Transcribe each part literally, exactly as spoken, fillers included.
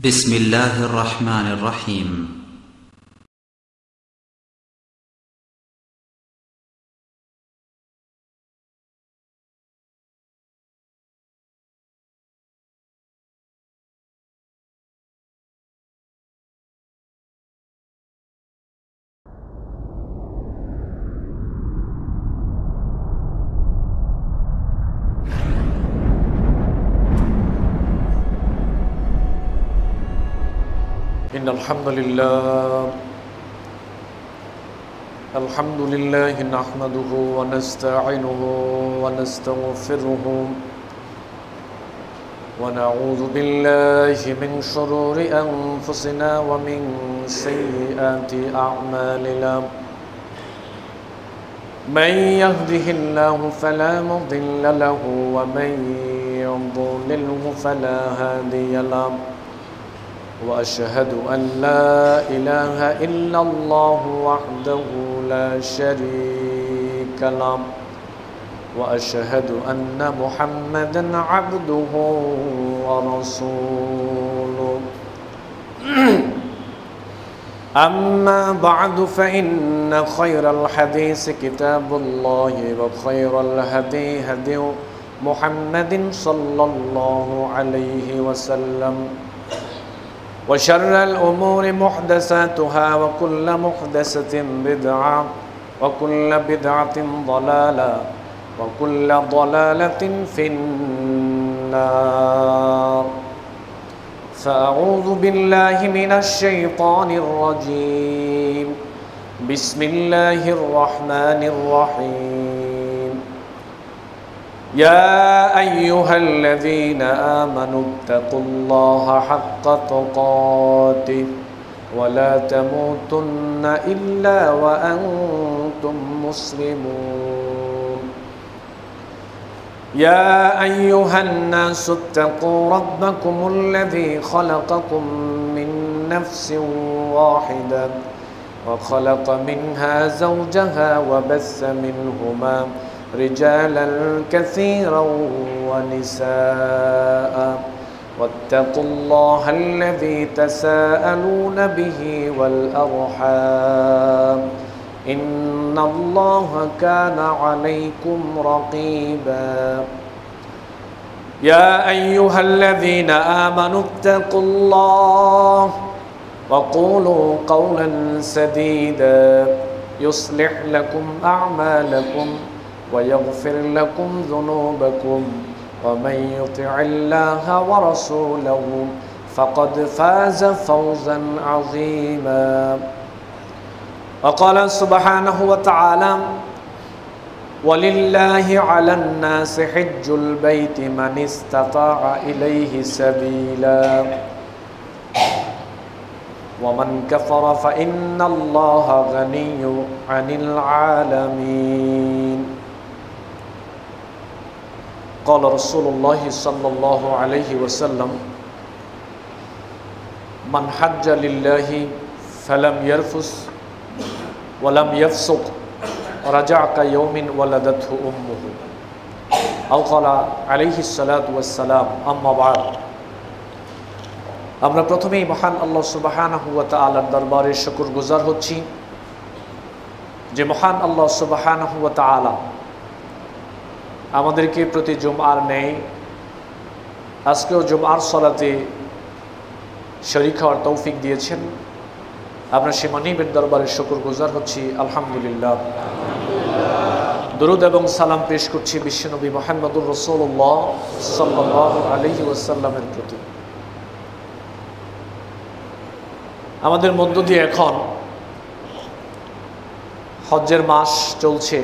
بسم الله الرحمن الرحيم إن الحمد لله الحمد لله نحمده ونستعينه ونستغفره ونعوذ بالله من شرور أنفسنا ومن سيئات أعمالنا من يهده الله فلا مضل له ومن يضلله فلا هادي له وأشهد أن لا إله إلا الله وحده لا شريك له وأشهد أن محمدًا عبده ورسوله أما بعد فإن خير الحديث كتاب الله وخير الهدي هدي محمد صلى الله عليه وسلم وشر الأمور محدثاتها وكل محدثة بدعة وكل بدعة ضلالة وكل ضلالة في النار فأعوذ بالله من الشيطان الرجيم بسم الله الرحمن الرحيم يا أيها الذين آمنوا اتقوا الله حق تقاته ولا تموتن إلا وأنتم مسلمون يا أيها الناس اتقوا ربكم الذي خلقكم من نفس واحدة وخلق منها زوجها وبث منهما رجالا كثيرا ونساء واتقوا الله الذي تساءلون به والأرحام إن الله كان عليكم رقيبا يا أيها الذين آمنوا اتقوا الله وقولوا قولا سديدا يصلح لكم أعمالكم ويغفر لكم ذنوبكم ومن يطع الله ورسوله فقد فاز فوزا عظيما وقال سبحانه وتعالى ولله على الناس حج البيت من استطاع إليه سبيلا ومن كفر فإن الله غني عن العالمين قال رسول الله صلى الله عليه وسلم من حج لله فلم يرفث ولم يفسق رجع كيوم ولدته أمه أو قال عليه الصلاة والسلام أما بعد আমরা প্রথমেই মহান আল্লাহ সুবহানাহু ওয়া তাআলার দরবারে শুকরগুজার হচ্ছি যে মহান আল্লাহ সুবহানাহু ওয়া তাআলা আমাদেরকে প্রতি জুমআর ন্যায় আজকেও জুমআর সালাতে শরীক হওয়ার তৌফিক দিয়েছেন। আমরা সে মানিবের দরবারে শুকরগুজার হচ্ছি আলহামদুলিল্লাহ। দরুদ এবং সালাম পেশ করছি বিশ্বনবী মুহাম্মদুর রাসূলুল্লাহ সাল্লাল্লাহু আলাইহি ওয়াসাল্লামের প্রতি। আমাদের মধ্য দিয়ে এখন হজ্জের মাস চলছে।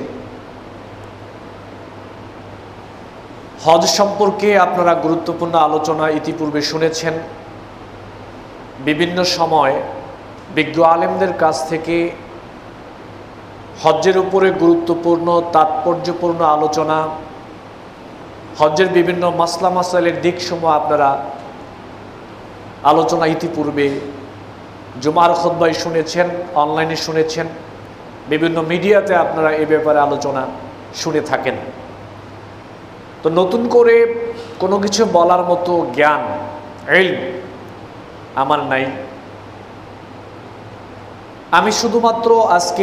হজ সম্পর্কে আপনারা গুরুত্বপূর্ণ আলোচনা ইতিপূর্বে শুনেছেন। বিভিন্ন সময় বিজ্ঞ আলেমদের কাছ থেকে হজ্জের উপরে গুরুত্বপূর্ণ তাৎপর্যপূর্ণ আলোচনা, হজ্জের বিভিন্ন মাসলা মাসাইলের দিকসমূহ আপনারা আলোচনা ইতিপূর্বে জুমার খুতবায় শুনেছেন, অনলাইনে শুনেছেন, বিভিন্ন মিডিয়াতে আপনারা এ ব্যাপারে আলোচনা শুনে থাকেন। তো নতুন করে কোনো কিছু বলার মতো জ্ঞান, ইলম আমার নাই। আমি শুধুমাত্র আজকে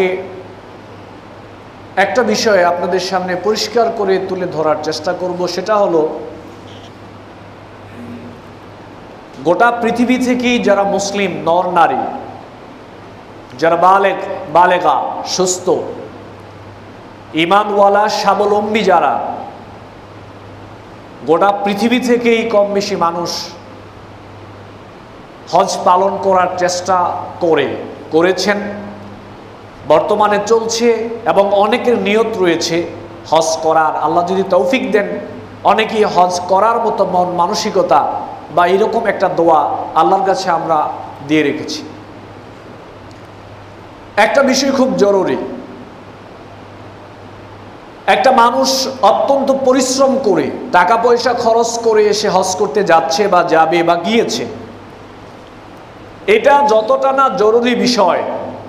একটা বিষয় আপনাদের সামনে পরিষ্কার করে তুলে ধরার চেষ্টা করব, সেটা হলো গোটা পৃথিবী থেকেই যারা মুসলিম নর নারী, যারা বালেগ বালেগা সুস্থ ঈমানওয়ালা স্বাবলম্বী, যারা গোটা পৃথিবী থেকেই কম বেশি মানুষ হজ পালন করার চেষ্টা করে করেছেন, বর্তমানে চলছে এবং অনেকের নিয়ত রয়েছে হজ করার। আল্লাহ যদি তৌফিক দেন অনেকেই হজ করার মতো মন মানসিকতা বা এরকম একটা দোয়া আল্লাহর কাছে আমরা দিয়ে রেখেছি। একটা বিষয় খুব জরুরি, একটা মানুষ অত্যন্ত পরিশ্রম করে টাকা পয়সা খরচ করে এসে হজ করতে যাচ্ছে বা যাবে বা গিয়েছে, এটা যতটা না জরুরি বিষয়,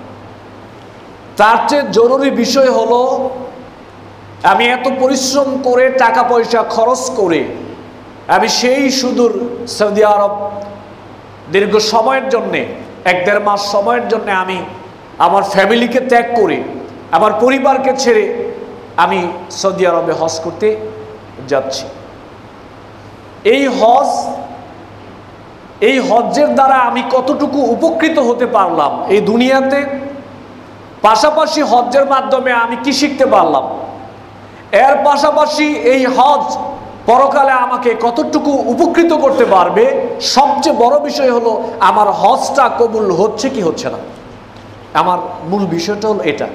তার চেয়ে জরুরি বিষয় হলো আমি এত পরিশ্রম করে টাকা পয়সা খরচ করে আমি সেই সুদূর সৌদি আরব দীর্ঘ সময়ের জন্যে, এক দেড় মাস সময়ের জন্যে আমি আমার ফ্যামিলিকে ত্যাগ করে আমার পরিবারকে ছেড়ে আমি সৌদি আরবে হজ করতে যাচ্ছি। এই হজ এই হজ্জের দ্বারা আমি কতটুকু উপকৃত হতে পারলাম এই দুনিয়াতে, পাশাপাশি হজ্জের মাধ্যমে আমি কি শিখতে পারলাম, এর পাশাপাশি এই হজ পরকালে আমাকে কতটুকু উপকৃত করতে পারবে, সবচেয়ে বড় বিষয় হলো আমার হজটা কবুল হচ্ছে কি হচ্ছে না। আমার মূল বিষয়টা হলো এটা।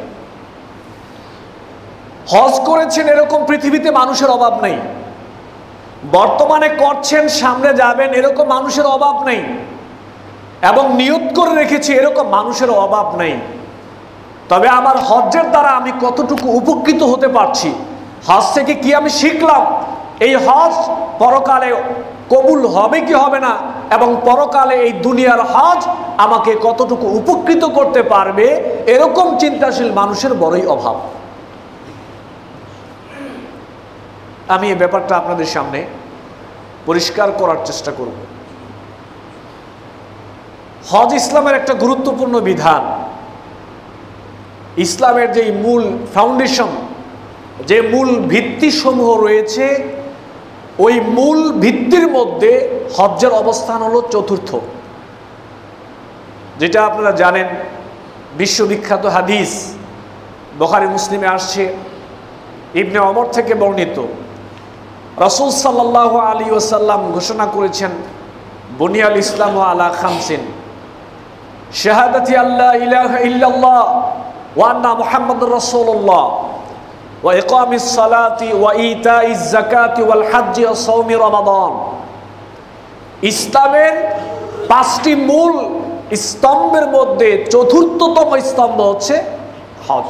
হজ করেছেন এরকম পৃথিবীতে মানুষের অভাব নেই, বর্তমানে করছেন সামনে যাবেন এরকম মানুষের অভাব নেই, এবং নিয়ত করে রেখেছি এরকম মানুষের অভাব নেই। তবে আমার হজ্জের দ্বারা আমি কতটুকু উপকৃত হতে পারছি, হজ থেকে কি আমি শিখলাম, এই হজ পরকালে কবুল হবে কি হবে না, এবং পরকালে এই দুনিয়ার হজ আমাকে কতটুকু উপকৃত করতে পারবে, এরকম চিন্তাশীল মানুষের বড়ই অভাব। আমি এই ব্যাপারটা আপনাদের সামনে পরিষ্কার করার চেষ্টা করব। হজ ইসলামের একটা গুরুত্বপূর্ণ বিধান। ইসলামের যে মূল ফাউন্ডেশন, যে মূল ভিত্তিসমূহ রয়েছে, ওই মূল ভিত্তির মধ্যে হজ্জের অবস্থান হলো চতুর্থ। যেটা আপনারা জানেন, বিশ্ববিখ্যাত হাদিস বুখারী মুসলিমে আসছে, ইবনে ওমর থেকে বর্ণিত, রাসূল সাল্লাল্লাহু আলাইহি ওয়াসাল্লাম ঘোষণা করেছেন, বুনিয়াল ইসলামু আলা খামসিন, শাহাদাতি আল্লা ইলাহা ইল্লাল্লাহ ওয়া আন্না মুহাম্মাদুর রাসূলুল্লাহ ওয়া ইকামিস সালাতি ওয়া ইতাইজ যাকাতি ওয়াল হজ্জি ওয়া সাওমি রমাদান। ইসলামের পাঁচটি মূল স্তম্ভের মধ্যে চতুর্থতম স্তম্ভ হচ্ছে হজ।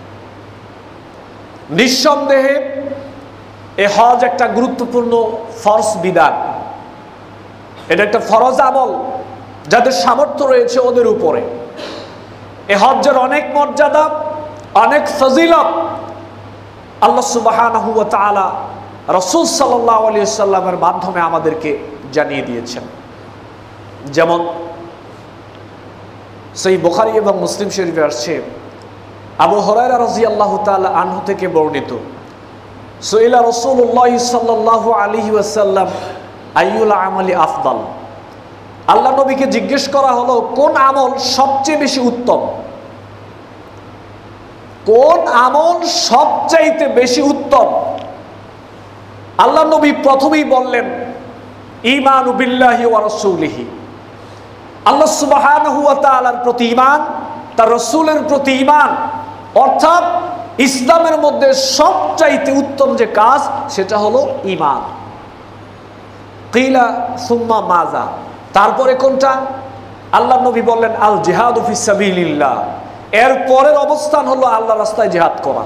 নিঃসন্দেহে এ হজ একটা গুরুত্বপূর্ণ ফরজ বিধান, এটা একটা ফরজ আমল, যাদের সামর্থ্য রয়েছে ওদের উপরে। এ হজ্জের অনেক মর্যাদা, অনেক ফজিলত আল্লাহ সুবহানাহু ওয়া তাআলা রাসূল সাল্লাল্লাহু আলাইহি ওয়াসাল্লামের মাধ্যমে আমাদেরকে জানিয়ে দিয়েছেন। যেমন সহিহ বুখারী এবং মুসলিম শরীফে আসছে, আবু হুরায়রা রাদিয়াল্লাহু তাআলা আনহু থেকে বর্ণিত, সুইলা রাসূলুল্লাহ সাল্লাল্লাহু আলাইহি ওয়াসাল্লাম আইয়ুল আমালি আফদাল। আল্লাহ নবীকে জিজ্ঞেস করা হলো কোন আমল সবচেয়ে বেশি উত্তম, কোন আমল সবচাইতে বেশি উত্তম। আল্লাহ নবী প্রথমেই বললেন ঈমানু বিল্লাহি ওয়া রাসূলিহি, আল্লাহ সুবহানাহু ওয়া তাআলার প্রতি ঈমান, তার রাসূলের প্রতি ঈমান, অর্থাৎ ইসলামের মধ্যে সবচাইতে উত্তম যে কাজ সেটা হলো ঈমান। কিলা সুম্মা মাজা, তারপরে কোনটা? আল্লাহ নবী বললেন আল জিহাদু ফিস সাবিলিল্লাহ, এর পরের অবস্থান হলো আল্লাহর রাস্তায় জিহাদ করা।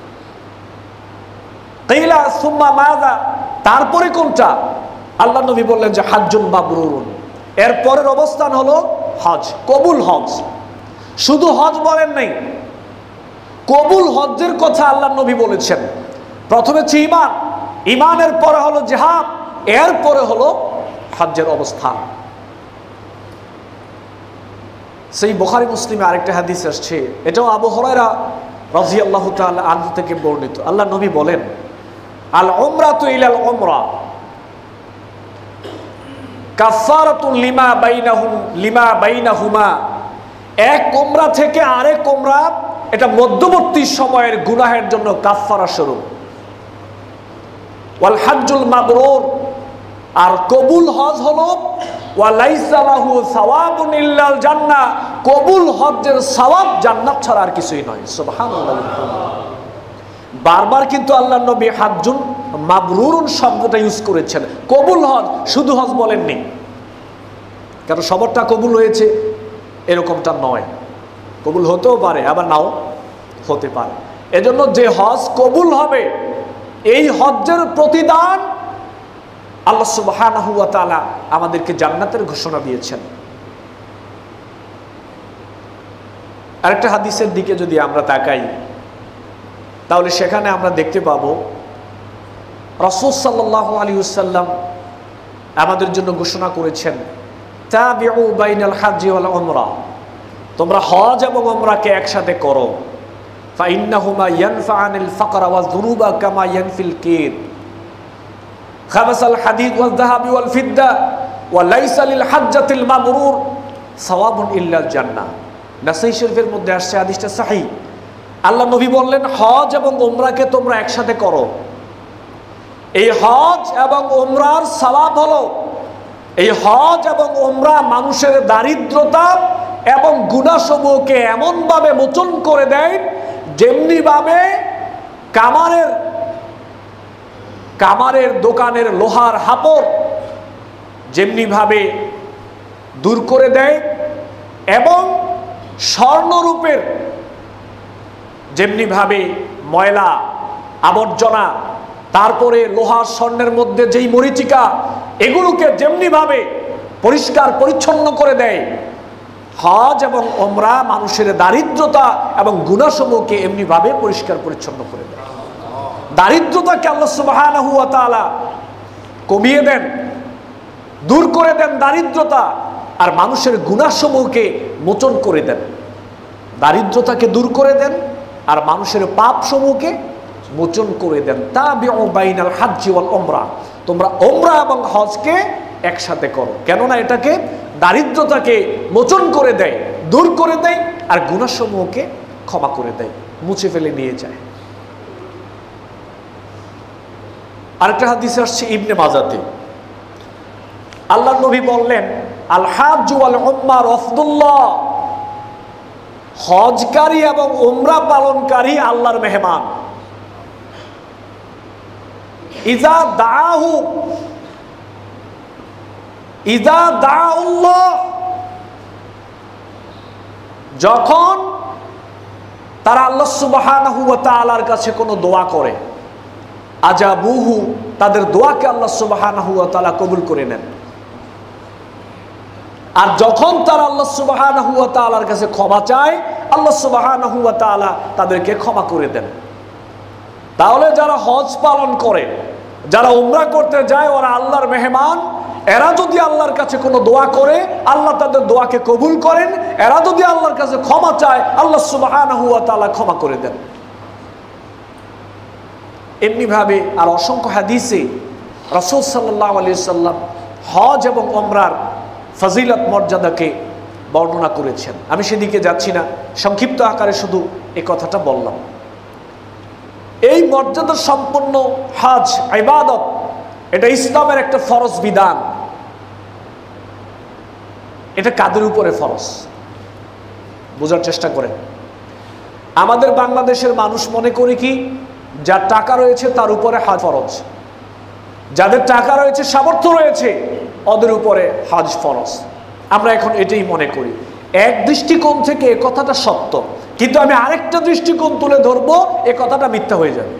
কিলা সুম্মা মাজা, তারপরে কোনটা? আল্লাহ নবী বললেন যে হাজ্জুন মাবরুরুন, এর পরের অবস্থান হলো হজ, কবুল হজ। শুধু হজ বলেন নাই, কবুল হজ্জের কথা আল্লাহ নবী বলেছেন। প্রথমে হচ্ছে ঈমান, ঈমানের পরে হলো জিহাদ, এর পরে হলো হজ্জের অবস্থান। সেই বুখারী মুসলিমে আরেকটা হাদিস আসছে, এটাও আবু হুরায়রা রাদিয়াল্লাহু তাআলা আনহু থেকে বর্ণিত। আল্লাহ নবী বলেন, আল উমরাতু ইলাল উমরা কাফারাতুন লিমা বাইনাহুম লিমা বাইনাহুমা। এক উমরা থেকে আরেক উমরা এটা মধ্যবর্তী সময়ের গুনাহের জন্য কাফারা স্বরূপ। ওয়াল হজ্জুল মাবরুর, আর কবুল হজ হলো ওয়া লাইসা লাহু সাওয়াবুন ইল্লাল জান্নাহ, কবুল হজ্জের সওয়াব জান্নাত ছাড়া আর কিছুই নয়। সুবহানাল্লাহ। বারবার কিন্তু আল্লাহর নবী হজ্জুন মাবরুরুন শব্দটা ইউজ করেছেন, কবুল হজ, শুধু হজ বলেননি। কারণ সবরটা কবুল হয়েছে এরকমটা নয়, কবুল হতেও পারে আবার নাও হতে পারে। এজন্য যে হজ কবুল হবে এই হজ্জের প্রতিদান আল্লাহ সুবহানাহু ওয়া তাআলা আমাদেরকে জান্নাতের ঘোষণা দিয়েছেন। আরেকটা হাদিসের দিকে যদি আমরা তাকাই তাহলে সেখানে আমরা দেখতে পাবো রাসূল সাল্লাল্লাহু আলাইহি ওয়াসাল্লাম আমাদের জন্য ঘোষণা করেছেন, তাবিউ বাইনাল হজ্জি ওয়াল উমরা, তোমরা হজ এবং উমরাকে একসাথে করো। ফাইন্নাহুমা ইয়ানফাআনিল ফাকরা ওয়াজ যুনুবা কামা ইয়ানফিল কির খাবাসাল হাদিদ ওয়াল যাহাবি ওয়াল ফিদ্দা ওয়া লাইসা লিল হজ্জাতিল মাবরুর সাওয়াবুন ইল্লাল জান্নাহ। নাসাই শরীফের মধ্যে আসছে, হাদিসটা সহিহ। আল্লাহ নবী বললেন, হজ এবং উমরাকে তোমরা একসাথে করো। এই হজ এবং উমরার সওয়াব হলো, এই হজ এবং উমরা মানুষের দারিদ্রতা এবং গুনাহসমূহকে এমনভাবে মোচন করে দেয় যেমনি ভাবে কামারের কামারের দোকানের লোহার হাপড় যেমনি ভাবে দূর করে দেয়, এবং স্বর্ণরূপের যেমনি ভাবে ময়লা আবর্জনা, তারপরে লোহার স্বর্ণের মধ্যে যেই মরিচিকা, এগুলোকে যেমনি ভাবে পরিষ্কার পরিচ্ছন্ন করে দেয়, হজ এবং উমরা মানুষের দারিদ্রতা এবং গুনাহসমূহকে এমনি ভাবে পরিষ্কার পরিচ্ছন্ন করে দেয়। দারিদ্রতাকে আল্লাহ সুবহানাহু ওয়া তাআলা কমিয়ে দেন, দূর করে দেন দারিদ্রতা, আর মানুষের গুনাহসমূহকে মোচন করে দেন। দারিদ্রতাকে দূর করে দেন আর মানুষের পাপসমূহকে মোচন করে দেন। তাবিউ বাইনাল হজ্জি ওয়াল উমরা, তোমরা উমরা এবং হজকে একসাথে করো, কেননা এটাকে দারিদ্রতাকে মোচন করে দেয়, দূর করে দেয়, আর গুনাহসমূহকে ক্ষমা করে দেয়, মুছে ফেলে নিয়ে যায়। আরেকটা হাদিস আসছে ইবনে মাজাতে, আল্লাহর নবী বললেন, আল হাজ্জ ওয়াল উমরা রাফদুল্লাহ, হজকারী এবং উমরা পালনকারী আল্লাহর মেহমান। ইজা দাআহু ইজা দাআল্লাহ, যখন তারা আল্লাহ সুবহানাহু ওয়া তাআলার কাছে কোনো দোয়া করে, আজাবুহু, তাদের দোয়াকে আল্লাহ সুবহানাহু ওয়া তাআলা কবুল করে নেন। আর যখন তারা আল্লাহ সুবহানাহু ওয়া তাআলার কাছে ক্ষমা চায়, আল্লাহ সুবহানাহু ওয়া তাআলা তাদেরকে ক্ষমা করে দেন। তাহলে যারা হজ পালন করে, যারা উমরা করতে যায়, ওরা আল্লাহর মেহমান। এরা যদি আল্লাহর কাছে কোনো দোয়া করে, আল্লাহ তাদের দোয়াকে কবুল করেন। এরা যদি আল্লাহর কাছে ক্ষমা চায়, আল্লাহ সুবহানাহু ওয়া তাআলা ক্ষমা করে দেন। এমনিভাবে আর অসংখ্য হাদিসে রাসূল সাল্লাল্লাহু আলাইহি ওয়াসাল্লাম হজ এবং উমরার ফজিলত মর্যাদাকে বর্ণনা করেছেন। আমি সেদিকে যাচ্ছি না, সংক্ষিপ্ত আকারে শুধু এই কথাটা বললাম। এই মর্যাদা সম্পন্ন হজ ইবাদত, এটা ইসলামের একটা ফরজ বিধান। এটা কাদের উপরে ফরজ বোঝার চেষ্টা করেন। আমাদের বাংলাদেশের মানুষ মনে করে কি, যার টাকা রয়েছে তার উপরে হজ ফরজ, যাদের টাকা রয়েছে, সামর্থ্য রয়েছে, ওদের উপরে হজ ফরজ। আমরা এখন এটাই মনে করি। এক দৃষ্টিকোণ থেকে এ কথাটা সত্য, কিন্তু আমি আরেকটা দৃষ্টিকোণ তুলে ধরবো, এ কথাটা মিথ্যা হয়ে যাবে।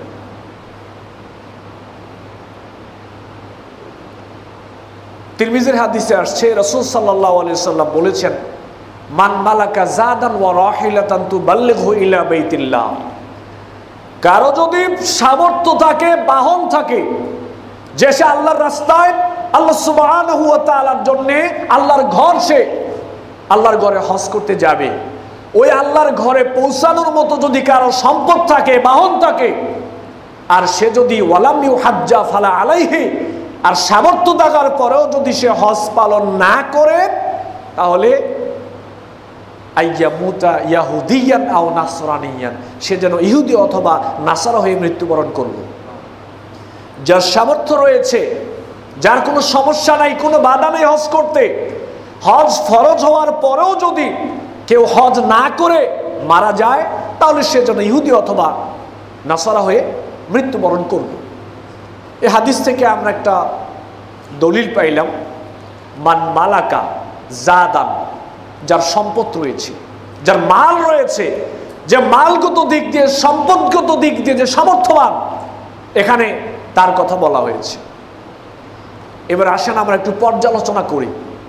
তিরমিজির হাদিসে আসছে, রাসূল সাল্লাল্লাহু আলাইহি ওয়াসাল্লাম বলেছেন, মান মালাকা জাদান ওয়া রাহিলাতান তুবাল্লিগহু ইলা বাইতিল্লাহ, কারো যদি সামর্থ্য থাকে, বাহন থাকে, যে সে আল্লাহর রাস্তায়, আল্লাহ সুবহানাহু ওয়া তাআলার জন্য আল্লাহর ঘর সে আল্লাহর ঘরে হজ করতে যাবে, ওই আল্লাহর ঘরে পৌঁছানোর মতো যদি কারো সম্পদ থাকে, বাহন থাকে, আর সে যদি ওয়ালাম ইউহাজ্জা ফালা আলাইহি, আর সামর্থ্য থাকার পরেও যদি সে হজ পালন না করে, তাহলে আইয়ামুতা ইয়াহুদিয়ান আও নাসরানিয়ান, সে যেন ইহুদি অথবা নাসারা হয়ে মৃত্যুবরণ করবে। যার সামর্থ্য রয়েছে, যার কোনো সমস্যা নাই, কোনো বাধা নেই হজ করতে, হজ ফরজ হওয়ার পরেও যদি কেউ হজ না করে মারা যায়, তাহলে সে যেন ইহুদি অথবা নাসারা হয়ে মৃত্যুবরণ করবে। এই হাদিস থেকে আমরা একটা দলিল পাইলাম, মান মালাকা জাদান, যার সম্পদ রয়েছে, যার মাল রয়েছে, যে মালগত দিক দিয়ে, সম্পদগত দিক দিয়ে যে সামর্থ্যবান, এখানে তার কথা বলা হয়েছে। এবার আসেন আমরা একটু পর্যালোচনা করি,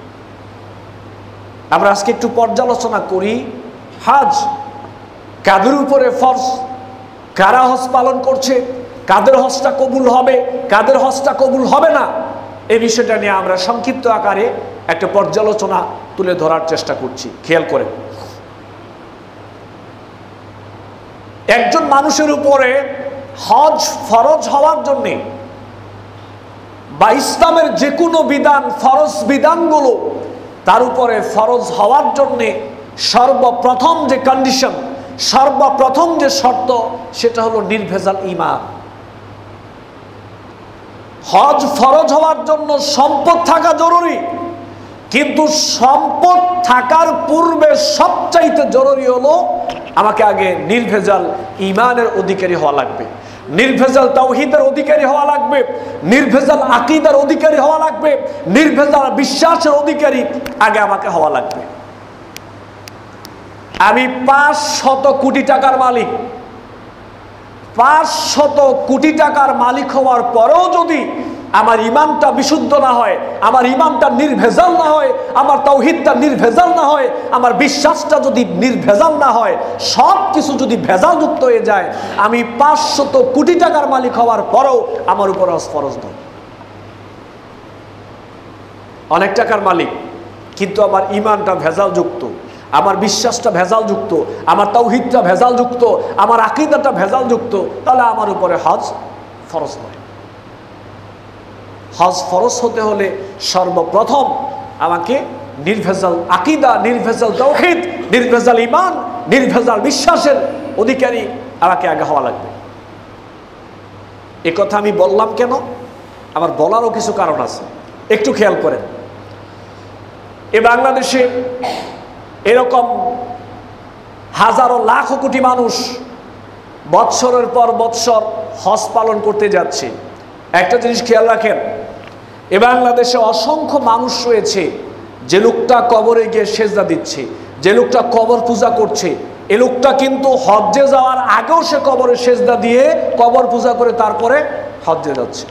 আমরা আজকে একটু পর্যালোচনা করি হজ কাদের উপরে ফরজ, কারা হজ পালন করছে, কাদের হজটা কবুল হবে, কাদের হজটা কবুল হবে না, এই বিষয়টা নিয়ে আমরা সংক্ষিপ্ত আকারে একটা পর্যালোচনা তুলে ধরার চেষ্টা করছি। খেয়াল করেন, একজন মানুষের উপরে হজ ফরজ হওয়ার জন্যে বা ইসলামের যে কোনো বিধান, ফরজ বিধানগুলো তার উপরে ফরজ হওয়ার জন্যে সর্বপ্রথম যে কন্ডিশন, সর্বপ্রথম যে শর্ত, সেটা হলো নির্ভেজাল ঈমান। হজ ফরজ হওয়ার জন্য সম্পদ থাকা জরুরি, কিন্তু সম্পদ থাকার পূর্বে সবচাইতে জরুরি হলো আমাকে আগে নির্ভেজাল ঈমানের অধিকারী হওয়া লাগবে, নির্ভেজাল তাওহীদের অধিকারী হওয়া লাগবে, নির্ভেজাল আকীদার অধিকারী হওয়া লাগবে, নির্ভেজাল বিশ্বাসের অধিকারী আগে আমাকে হওয়া লাগবে। আমি পাঁচ শত কোটি টাকার মালিক, পাঁচ শত কোটি টাকার মালিক হওয়ার পরেও যদি আমার ইমানটা বিশুদ্ধ না হয়, আমার ইমানটা নির্ভেজাল না হয়, আমার তাওহীদটা নির্ভেজাল না হয়, আমার বিশ্বাসটা যদি নির্ভেজাল না হয়, সব কিছু যদি ভেজালযুক্ত হয়ে যায়, আমি পাঁচশত কোটি টাকার মালিক হওয়ার পরেও আমার উপর হজ ফরজ নয়। অনেক টাকার মালিক, কিন্তু আমার ইমানটা ভেজালযুক্ত, আমার বিশ্বাসটা ভেজালযুক্ত, আমার তাওহীদটা ভেজালযুক্ত, আমার আকীদাটা ভেজালযুক্ত, তাহলে আমার উপরে হজ ফরজ নয়। হজ ফরজ হতে হলে সর্বপ্রথম আমাকে নির্ভেজাল আকীদা, নির্ভেজাল তাওহীদ, নির্ভেজাল ঈমান, নির্ভেজাল বিশ্বাসের অধিকারী আমাকে আগে হওয়া লাগবে। এ কথা আমি বললাম কেন? আমার বলারও কিছু কারণ আছে, একটু খেয়াল করেন। এ বাংলাদেশে এরকম হাজারো লাখ কোটি মানুষ বৎসরের পর বৎসর হজ পালন করতে যাচ্ছে। একটা জিনিস খেয়াল রাখেন, এ বাংলাদেশে অসংখ্য মানুষ রয়েছে যে লোকটা কবরে গিয়ে সেজদা দিচ্ছে, যে লোকটা কবর পূজা করছে, এ লোকটা কিন্তু হজ্জে যাওয়ার আগেও সে কবরে সেজদা দিয়ে কবর পূজা করে তারপরে হজ্জে যাচ্ছে।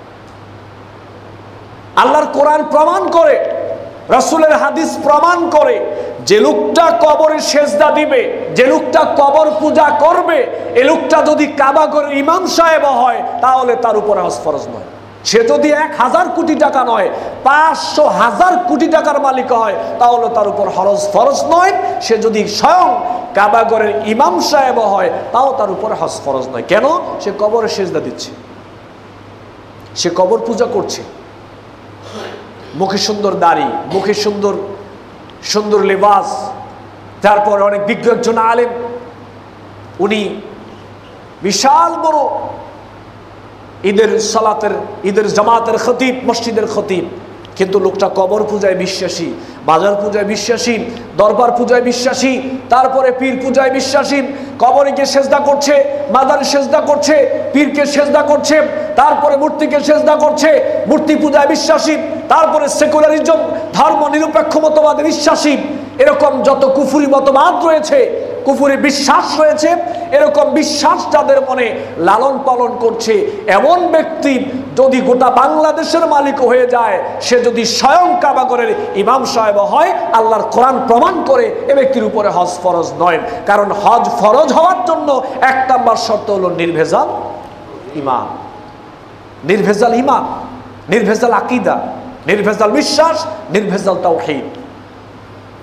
আল্লাহর কোরআন প্রমাণ করে, রাসূলের হাদিস প্রমাণ করে, যে লোকটা কবরে সেজদা দিবে, যে লোকটা কবর পূজা করবে, এ লোকটা যদি কাবা ঘরের ইমাম সাহেব হয়, তাহলে তার উপরে হজ ফরজ নয়। সে যদি এক হাজার কোটি টাকা নয়, পাঁচশো হাজার কোটি টাকার মালিক হয়, তাহলে তার উপর হজ ফরজ নয়। সে যদি স্বয়ং কাবা ঘরের ইমাম সাহেব হয়, তাও তার উপরে হজ ফরজ নয়। কেন? সে কবরে সেজদা দিচ্ছে, সে কবর পূজা করছে। মুখে সুন্দর দাড়ি, মুখে সুন্দর সুন্দর লেবাস, তারপর অনেক বিজ্ঞ একজন আলেম, উনি বিশাল বড় ঈদের সালাতের, ঈদের জামাতের খতিব, মসজিদের খতিব, কিন্তু লোকটা কবর পূজায় বিশ্বাসী, বাজার পূজায় বিশ্বাসী, দরবার পূজায় বিশ্বাসী, তারপরে পীর পূজায় বিশ্বাসী, কবরে গিয়ে সেজদা করছে, মাজারে সেজদা করছে, পীরকে সেজদা করছে, তারপরে মূর্তিকে সেজদা করছে, মূর্তি পূজায় বিশ্বাসী, তারপরে সেকুলারিজম, ধর্ম নিরপেক্ষ মতবাদে বিশ্বাসী। এরকম যত কুফুরি মতবাদ রয়েছে, কুফুরি বিশ্বাস রয়েছে, এরকম বিশ্বাস যাদের মনে লালন পালন করছে, এমন ব্যক্তি যদি গোটা বাংলাদেশের মালিক হয়ে যায়, সে যদি স্বয়ং কাবা ঘরের ইমাম সাহেব হয়, আল্লাহর কোরআন প্রমাণ করে এ ব্যক্তির উপরে হজ ফরজ নয়। কারণ হজ ফরজ হওয়ার জন্য এক নম্বর শর্ত হলো নির্ভেজাল ঈমান, নির্ভেজাল ঈমান, নির্ভেজাল আকীদা, নির্ভেজাল বিশ্বাস, নির্ভেজাল তাওহীদ।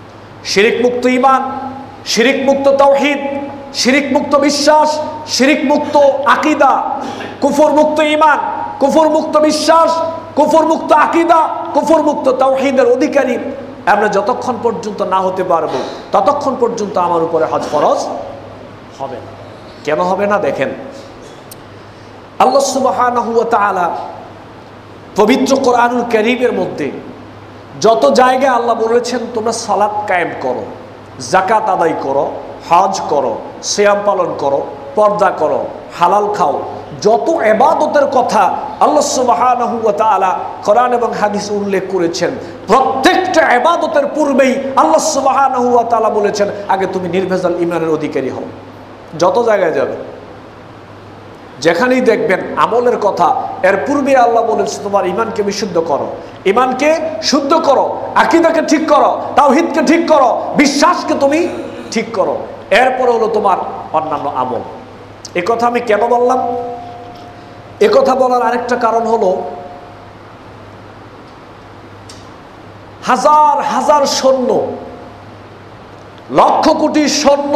শিরিক মুক্ত ঈমান, শিরিক মুক্ত তাওহীদ, শিরিক মুক্ত বিশ্বাস, শিরিক মুক্ত আকীদা, কুফর মুক্ত ঈমান, কুফর মুক্ত বিশ্বাস, কুফর মুক্ত আকীদা, কুফর মুক্ত তাওহীদের অধিকারী আমরা যতক্ষণ পর্যন্ত না হতে পারবো ততক্ষণ পর্যন্ত আমার উপরে হজ ফরজ হবে না। কেন হবে না? দেখেন, আল্লাহ সুবহানাহু ওয়া তাআলা পবিত্র কোরআনুল কারীমের মধ্যে যত জায়গায় আল্লাহ বলেছেন তোমরা সালাত কায়েম করো, যাকাত আদায় করো, হজ করো, সিয়াম পালন করো, পর্দা করো, হালাল খাও, যত ইবাদতের কথা আল্লাহ সুবহানাহু ওয়া তাআলা কোরআন এবং হাদিসে উল্লেখ করেছেন, প্রত্যেকটা ইবাদতের পূর্বেই আল্লাহ সুবহানাহু ওয়া তাআলা বলেছেন আগে তুমি নির্ভেজাল ঈমানের অধিকারী হও। যত জায়গায় যাবে যেখানেই দেখবেন আমলের কথা, এর পূর্বে আল্লাহ বলেছে তোমার ঈমানকে বিশুদ্ধ করো, ঈমানকে শুদ্ধ করো, আকীদাকে ঠিক করো, তাওহীদকে ঠিক করো, বিশ্বাসকে তুমি ঠিক করো, এরপর হলো তোমার অন্যান্য আমল। এ কথা আমি কেন বললাম? এ কথা বলার আরেকটা কারণ হলো হাজার হাজার সৈন্য, লক্ষ কোটি সৈন্য,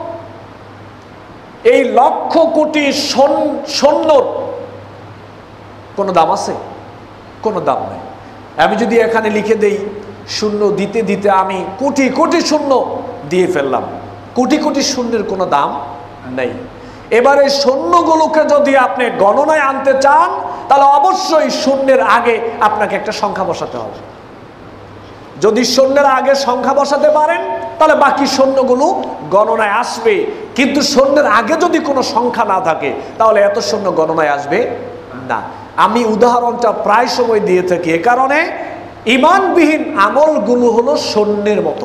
এই লক্ষ কোটি সৈন্যর কোনো দাম আছে? কোনো দাম নাই। আমি যদি এখানে লিখে দেই শূন্য দিতে দিতে আমি কোটি কোটি শূন্য দিয়ে ফেললাম, কোটি কোটি শূন্যের কোনো দাম নেই। এবারে শূন্যগুলোকে যদি আপনি গণনায় আনতে চান তাহলে অবশ্যই শূন্যের আগে আপনাকে একটা সংখ্যা বসাতে হবে। যদি শূন্যের আগে সংখ্যা বসাতে পারেন তাহলে বাকি শূন্যগুলো গণনায় আসবে, কিন্তু শূন্যের আগে যদি কোনো সংখ্যা না থাকে তাহলে এত শূন্য গণনায় আসবে না। আমি উদাহরণটা প্রায় সময় দিয়ে থাকি, এ কারণে ঈমানবিহীন আমলগুলো হলো শূন্যের মতো।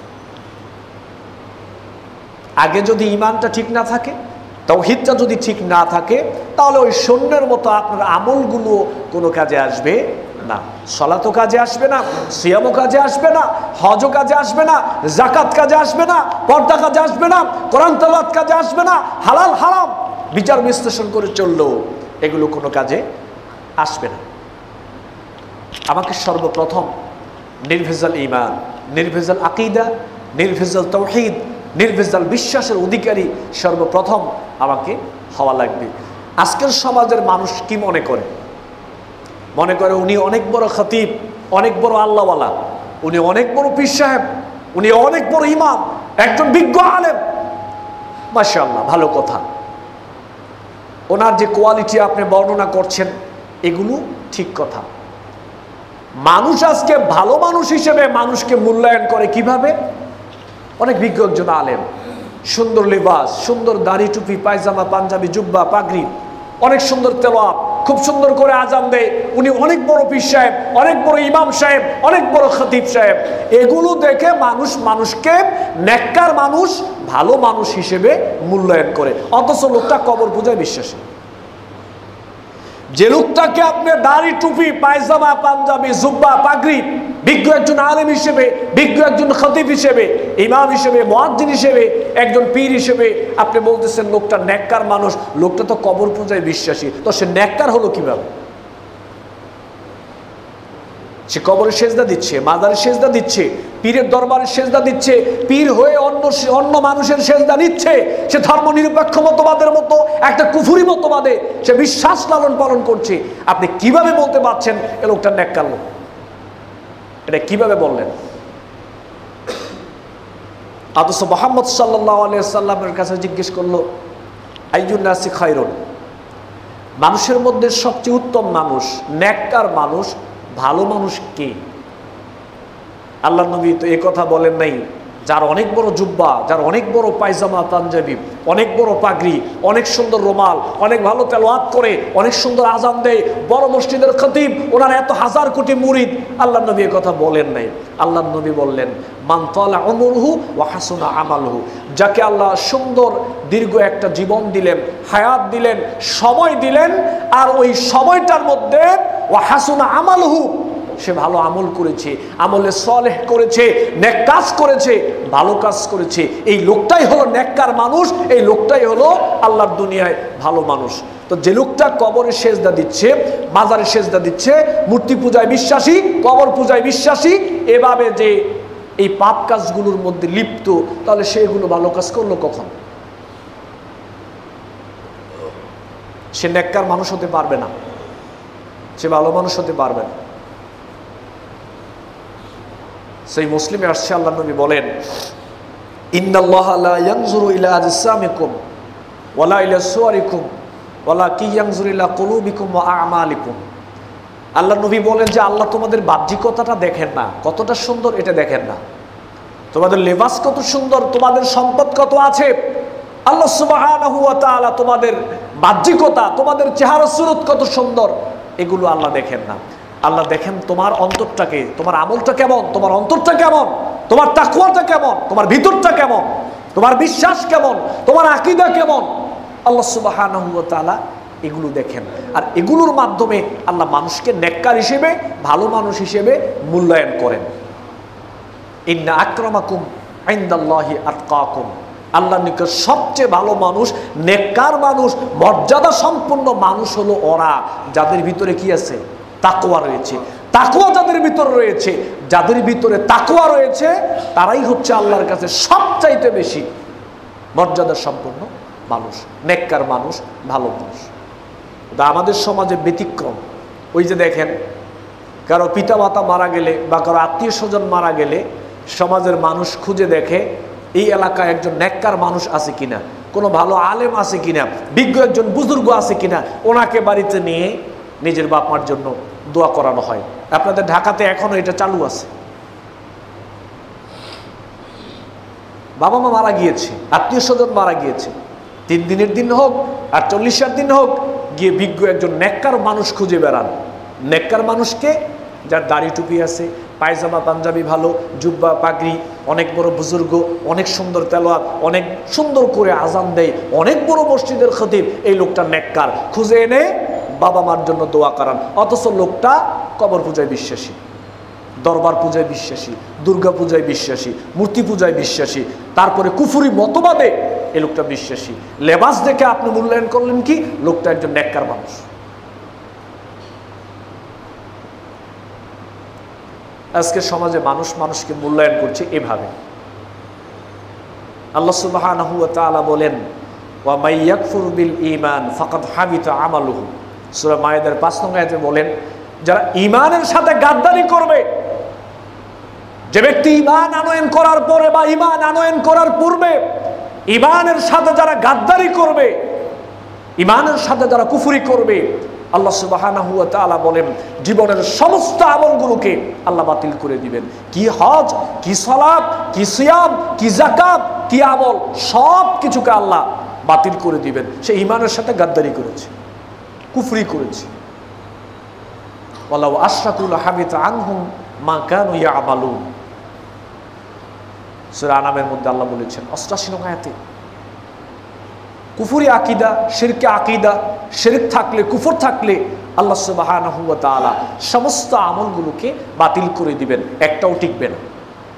আগে যদি ঈমানটা ঠিক না থাকে, তাওহীদটা যদি ঠিক না থাকে, তাহলে ওই শূন্যের মতো আপনার আমলগুলো কোনো কাজে আসবে না। সালাতও কাজে আসবে না, সিয়ামও কাজে আসবে না, হজও কাজে আসবে না, যাকাত কাজে আসবে না, পর্দা কাজে আসবে না, কোরআন তেলাওয়াত কাজে আসবে না, হালাল হারাম বিচার বিশ্লেষণ করে চললেও এগুলো কোনো কাজে আসবে না। আমাকে সর্বপ্রথম নির্ভেজাল ঈমান, নির্ভেজাল আকীদা, নির্ভেজাল তাওহীদ, নির্ভেজাল বিশ্বাসের অধিকারী সর্বপ্রথম আমাকে হওয়া লাগবে। আজকের সমাজের মানুষ কি মনে করে? মনে করে উনি অনেক বড় খতিব, অনেক বড় আল্লাহওয়ালা, উনি অনেক বড় পীর সাহেব, উনি অনেক বড় ইমাম, একজন বিজ্ঞ আলেম। মাশাআল্লাহ, ভালো কথা। ওনার যে কোয়ালিটি আপনি বর্ণনা করছেন এগুলো ঠিক কথা। মানুষ আজকে ভালো মানুষ হিসেবে মানুষকে মূল্যায়ন করে কিভাবে? অনেক বিজ্ঞ একজন আলেম, সুন্দর লিবাস, সুন্দর দাড়ি টুপি, পায়জামা, পাঞ্জাবি, জুব্বা, পাগড়ি, অনেক সুন্দর তেলাওয়াত, খুব সুন্দর করে আজান দেয়, উনি অনেক বড় পীর সাহেব, অনেক বড় ইমাম সাহেব, অনেক বড় খতিব সাহেব। এগুলো দেখে মানুষ মানুষকে নেককার মানুষ, ভালো মানুষ হিসেবে মূল্যায়ন করে, অথচ লোকটা কবর পূজায় বিশ্বাসী। যে লোকটাকে আপনি দাড়ি টুপি, পায়জামা, পাঞ্জাবি, জুব্বা, পাগড়ি, বিজ্ঞ একজন আলেম হিসেবে, বিজ্ঞ একজন খতিব হিসেবে, ইমাম হিসেবে, মুয়াজ্জিন হিসেবে, একজন পীর হিসেবে আপনি বলতেছেন লোকটা নেককার মানুষ, লোকটা তো কবর পূজায় বিশ্বাসী, তো সে নেককার হলো কিভাবে? সে কবরে সেজদা দিচ্ছে, মাজারে সেজদা দিচ্ছে, পীরের দরবারে সেজদা দিচ্ছে, পীর হয়ে অন্য অন্য মানুষের সেজদা নিচ্ছে, সে ধর্ম নিরপেক্ষ মতবাদের মতো একটা কুফরি মতবাদে সে বিশ্বাস লালন পালন করছে। আপনি কিভাবে বলতে পারছেন এ লোকটা নেককার লোক? এটা কিভাবে বললেন? অথচ মুহাম্মদ সাল্লাল্লাহু আলাইহি সাল্লামের কাছে জিজ্ঞেস করলো আইয়ুন নাসি খায়রুন, মানুষের মধ্যে সবচেয়ে উত্তম মানুষ, নেককার মানুষ, ভালো মানুষ কে? আল্লাহ নবী তো এই কথা বলেন নাই যার অনেক বড় জুব্বা, যার অনেক বড় পায়জামা পাঞ্জাবি, অনেক বড় পাগড়ি, অনেক সুন্দর রুমাল, অনেক ভালো তেলাওয়াত করে, অনেক সুন্দর আজান দেয়, বড় মসজিদের খতিব, ওনার এত হাজার কোটি মুরিদ। আল্লাহ নবী এই কথা বলেন নাই। আল্লাহ নবী বললেন মান তালা উমরুহু ওয়া হাসুনা আমালুহু, যাকে আল্লাহ সুন্দর দীর্ঘ একটা জীবন দিলেন, হায়াত দিলেন, সময় দিলেন, আর ওই সময়টার মধ্যে ওয়া হাসুনা আমালুহু, সে ভালো আমল করেছে, আমলে সলেহ করেছে, নেক কাজ করেছে, ভালো কাজ করেছে, এই লোকটাই হলো নেককার মানুষ, এই লোকটাই হলো আল্লাহর দুনিয়ায় ভালো মানুষ। তো যে লোকটা কবরে সেজদা দিচ্ছে, মাজারে সেজদা দিচ্ছে, মূর্তি পূজায় বিশ্বাসী, কবর পূজায় বিশ্বাসী, এভাবে যে এই পাপ কাজগুলোর মধ্যে লিপ্ত, তাহলে সে এগুলো ভালো কাজ করলো কখন? সে নেককার মানুষ হতে পারবে না, সে ভালো মানুষ হতে পারবে না। সেই মুসলিমে আসছে, আল্লাহ নবী বলেন, ইন্নাল্লাহা লা ইয়ানজুরু ইলা আজসামিকুম ওয়ালা ইলা সুওয়ারিকুম ওয়ালাকিন ইয়ানজুরু ইলা কুলুবিকুম ওয়া আ'মালিকুম। আল্লাহ নবী বলেন যে আল্লাহ তোমাদের বাহ্যিকতাটা দেখেন না, কতটা সুন্দর এটা দেখেন না, তোমাদের লেবাস কত সুন্দর, তোমাদের সম্পদ কত আছে, আল্লাহ সুবহানাহু ওয়া তাআলা তোমাদের বাহ্যিকতা, তোমাদের চেহারা সুরত কত সুন্দর, এগুলো আল্লাহ দেখেন না। আল্লাহ দেখেন তোমার অন্তরটাকে, তোমার আমলটা কেমন, তোমার অন্তরটা কেমন, তোমার তাকওয়াটা কেমন, তোমার ভিতরটা কেমন, তোমার বিশ্বাস কেমন, তোমার আকীদা কেমন। আল্লাহ সুবহানাহু ওয়া তাআলা এগুলো দেখেন, আর এগুলোর মাধ্যমে আল্লাহ মানুষকে নেককার হিসেবে, ভালো মানুষ হিসেবে মূল্যায়ন করেন। ইন্না আকরামাকুম ইনদাল্লাহি আতকাকুম, আল্লাহর নিকট সবচেয়ে ভালো মানুষ, নেককার মানুষ, মর্যাদা সম্পন্ন মানুষ হলো ওরা যাদের ভিতরে কি আছে? তাকওয়া রয়েছে। তাকওয়া যাদের ভিতরে রয়েছে, যাদের ভিতরে তাকওয়া রয়েছে, তারাই হচ্ছে আল্লাহর কাছে সবচাইতে বেশি মর্যাদা সম্পন্ন মানুষ, নেককার মানুষ, ভালো মানুষ। আমাদের সমাজে ব্যতিক্রম। ওই যে দেখেন, কারো পিতা মাতা মারা গেলে বা কারো আত্মীয় স্বজন মারা গেলে সমাজের মানুষ খুঁজে দেখে এই এলাকায় একজন নেককার মানুষ আছে কিনা, কোনো ভালো আলেম আছে কিনা, বিজ্ঞ একজন বুজুর্গ আছে কিনা, ওনাকে বাড়িতে নিয়ে নিজের বাপ মার জন্য দোয়া করানো হয়। আপনাদের ঢাকাতে এখনো এটা চালু আছে। বাবা মা মারা গিয়েছে, আত্মীয় স্বজন মারা গিয়েছে, তিন দিনের দিন হোক আর চল্লিশের দিন হোক, গিয়ে বিজ্ঞ একজন নেককার মানুষ খুঁজে বেড়ান। নেককার মানুষকে, যার দাড়ি টুপি আছে, পায়জামা পাঞ্জাবি ভালো, জুব্বা পাগড়ি, অনেক বড় বুজুর্গ, অনেক সুন্দর তেলাওয়াত, অনেক সুন্দর করে আজান দেয়, অনেক বড় মসজিদের খতিব, এই লোকটা নেককার, খুঁজে এনে বাবা মার জন্য দোয়া করান। অথচ লোকটা কবর পূজায় বিশ্বাসী, দরবার পূজায় বিশ্বাসী, দুর্গা পূজায় বিশ্বাসী, মূর্তি পূজায় বিশ্বাসী, তারপরে কুফুরি মতবাদে এই লোকটা বিশ্বাসী। লেবাস দেখে আপনি মূল্যায়ন করলেন কি? লোকটা একজন নেককার মানুষ। আজকে সমাজে মানুষ মানুষকে মূল্যায়ন করছে এভাবে। আল্লাহ সুবহানাহু ওয়া তাআলা বলেন, ওয়া মাই ইয়াকফুর বিল ঈমান ফাকাদ হাবিতা আমালুহু। সূরা মায়েদার পাঁচ নং আয়াতে বলেন, যারা ঈমানের সাথে গাদ্দারি করবে, যে ব্যক্তি ঈমান আনয়ন করার পরে বা ঈমান আনয়ন করার পূর্বে ঈমানের সাথে যারা গাদ্দারি করবে, ঈমানের সাথে যারা কুফরি করবে, আল্লাহ সুবহানাহু ওয়া তাআলা বলেন জীবনের সমস্ত আমলগুলোকে আল্লাহ বাতিল করে দিবেন। কি হজ, কি সালাত, কি সিয়াম, কি যাকাত, কি আমল, সব কিছুকে আল্লাহ বাতিল করে দিবেন। সে ঈমানের সাথে গাদ্দারি করেছে, কুফরি করেছে। ওয়ালাউ আশরাকু লাহাবিতা আনহুম মা কানু ইয়ামালুন। সূরা আনামের মধ্যে আল্লাহ বলেছেন অষ্টাশি নং আয়াতে, কুফরি আকীদা, শিরকে আকীদা, শিরক থাকলে, কুফর থাকলে আল্লাহ সুবহানাহু ওয়া তাআলা সমস্ত আমলগুলোকে বাতিল করে দিবেন, একটাও টিকবে না।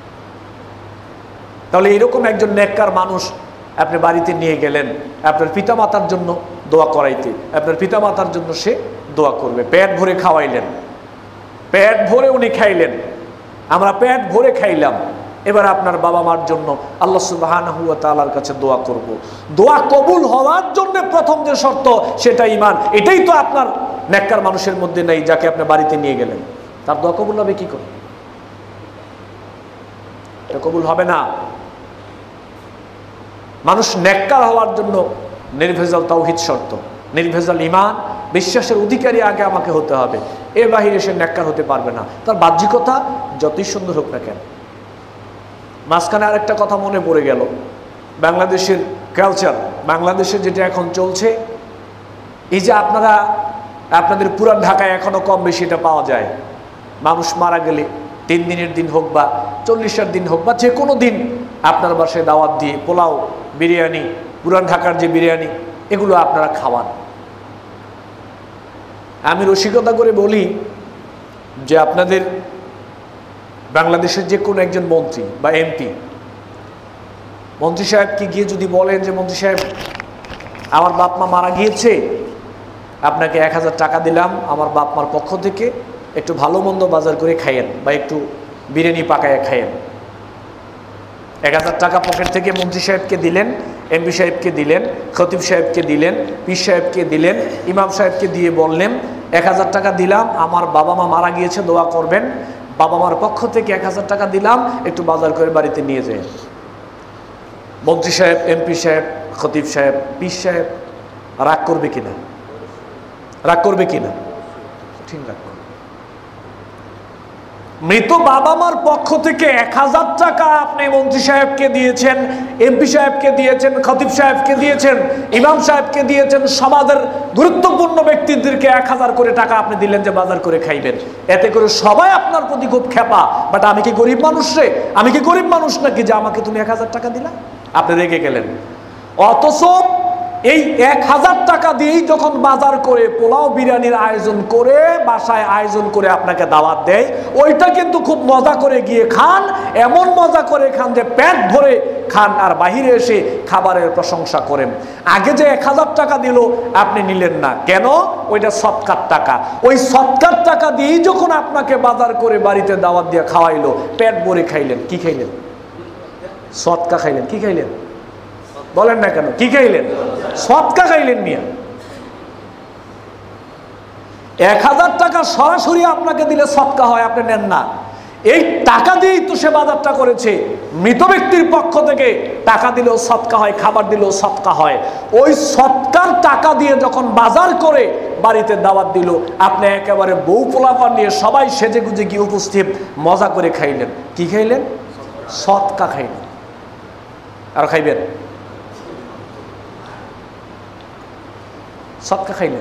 তাহলে এরকম একজন নেককার মানুষ আপনি বাড়িতে নিয়ে গেলেন আপনার পিতামাতার জন্য দোয়া করাইতে, আপনার পিতামাতার জন্য সে দোয়া করবে, পেট ভরে খাওয়াইলেন, পেট ভরে উনি খাইলেন, আমরা পেট ভরে খাইলাম, এবার আপনার বাবা মার জন্য আল্লাহ সুবহানাহু ওয়া তাআলার কাছে দোয়া করব। দোয়া কবুল হওয়ার জন্য প্রথম যে শর্ত সেটা ঈমান। এটাই তো আপনার নেককার মানুষের মধ্যে নেই, যাকে আপনি বাড়িতে নিয়ে গেলেন, তার দোয়া কবুল হবে কি করে? এটা কবুল হবে না। মানুষ নেককার হওয়ার জন্য নির্ভেজাল তাওহীদ শর্ত, নির্ভেজাল ঈমান, বিশ্বাসের অধিকারী আগে আমাকে হতে হবে। এর বাহিরে সে নেককার হতে পারবে না, তার বাহ্যিকতা যতই সুন্দর হোক না কেন। মাঝখানে আরেকটা কথা মনে পড়ে গেল, বাংলাদেশের কালচার, বাংলাদেশে যেটা এখন চলছে, এই যে আপনারা আপনাদের পুরান ঢাকায় এখনো কম বেশি এটা পাওয়া যায়, মানুষ মারা গেলে তিন দিনের দিন হোক বা চল্লিশের দিন হোক বা যে কোনো দিন আপনার বাসায় দাওয়াত দিয়ে পোলাও, বিরিয়ানি, পুরান ঢাকার যে বিরিয়ানি, এগুলো আপনারা খাওয়ান। আমি রসিকতা করে বলি যে আপনাদের বাংলাদেশের যে কোনো একজন মন্ত্রী বা এমপি, মন্ত্রী সাহেবকে গিয়ে যদি বলেন যে মন্ত্রী সাহেব আমার বাপ মা মারা গিয়েছে, আপনাকে এক হাজার টাকা দিলাম আমার বাপ মার পক্ষ থেকে, একটু ভালো মন্দ বাজার করে খাইয়েন বা একটু বিরিয়ানি পাকায় খাইয়েন, এক হাজার টাকা পকেট থেকে মন্ত্রী সাহেবকে দিলেন, এমপি সাহেবকে দিলেন, খতিব সাহেবকে দিলেন, পীর সাহেবকে দিলেন, ইমাম সাহেবকে দিয়ে বললেন এক হাজার টাকা দিলাম, আমার বাবা মা মারা গিয়েছে, দোয়া করবেন, বাবা মার পক্ষ থেকে এক হাজার টাকা দিলাম, একটু বাজার করে বাড়িতে নিয়ে যায়। মন্ত্রী সাহেব, এমপি সাহেব, খতিব সাহেব, পীর সাহেব রাগ করবে কিনা? রাগ করবে কিনা? ঠিক রাগ করবে। মৃত বাবা মার পক্ষ থেকে এক হাজার টাকা আপনি মন্ত্রী সাহেবকে দিয়েছেন, এমপি সাহেবকে দিয়েছেন, খতিব সাহেবকে দিয়েছেন, ইমাম সাহেবকে দিয়েছেন, সমাজের গুরুত্বপূর্ণ ব্যক্তিদেরকে এক হাজার করে টাকা আপনি দিলেন যে বাজার করে খাইবেন। এতে করে সবাই আপনার প্রতি খুব খেপা, বাট আমি কি গরিব মানুষ রে? আমি কি গরিব মানুষ নাকি যে আমাকে তুমি এক হাজার টাকা দিলা? আপনি রেগে গেলেন। অথচ এই এক হাজার টাকা দিয়েই যখন বাজার করে পোলাও বিরিয়ানির আয়োজন করে বাসায় আয়োজন করে আপনাকে দাওয়াত দেয়, ওইটা কিন্তু খুব মজা করে গিয়ে খান, এমন মজা করে খান যে পেট ভরে খান, আর বাহিরে এসে খাবারের প্রশংসা করেন। আগে যে এক হাজার টাকা দিল আপনি নিলেন না কেন? ওইটা সৎকার টাকা। ওই সৎকার টাকা দিয়েই যখন আপনাকে বাজার করে বাড়িতে দাওয়াত দিয়ে খাওয়াইলো, পেট ভরে খাইলেন। কি খাইলেন? সৎকা খাইলেন। কি খাইলেন বলেন না কেন? কি খাইলেন? সৎকা খাইলেন। মিয়া এক হাজার টাকা সরাসরি আপনাকে দিলে সৎকা হয়, আপনি নেন না। এই টাকা দিয়েই তো সে বাজারটা করেছে। মৃত ব্যক্তির পক্ষ থেকে টাকা দিলেও সৎকা হয়, খাবার দিলেও সৎকা হয়। ওই সৎকার টাকা দিয়ে যখন বাজার করে বাড়িতে দাওয়াত দিল, আপনি একেবারে বউ পোলাপান নিয়ে সবাই সেজে গুজে গিয়ে উপস্থিত, মজা করে খাইলেন। কি খাইলেন? সৎকা খাইলেন। আর খাইবেন? সৎকা খাইলেন।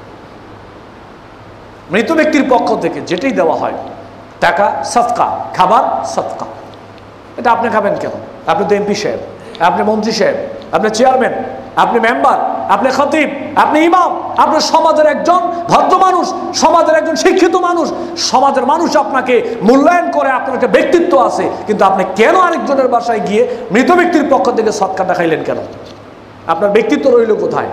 মৃত ব্যক্তির পক্ষ থেকে যেটাই দেওয়া হয়, টাকা সৎকা, খাবার সৎকা, এটা আপনি খাবেন কেন? আপনি তো এমপি সাহেব, আপনি মন্ত্রী সাহেব, আপনি চেয়ারম্যান, আপনি মেম্বার, আপনি খতিব, আপনি ইমাম, আপনি সমাজের একজন ভদ্র মানুষ, সমাজের একজন শিক্ষিত মানুষ, সমাজের মানুষ আপনাকে মূল্যায়ন করে, আপনার একটা ব্যক্তিত্ব আছে, কিন্তু আপনি কেন আরেকজনের বাসায় গিয়ে মৃত ব্যক্তির পক্ষ থেকে সৎকাটা খাইলেন কেন? আপনার ব্যক্তিত্ব রইল কোথায়?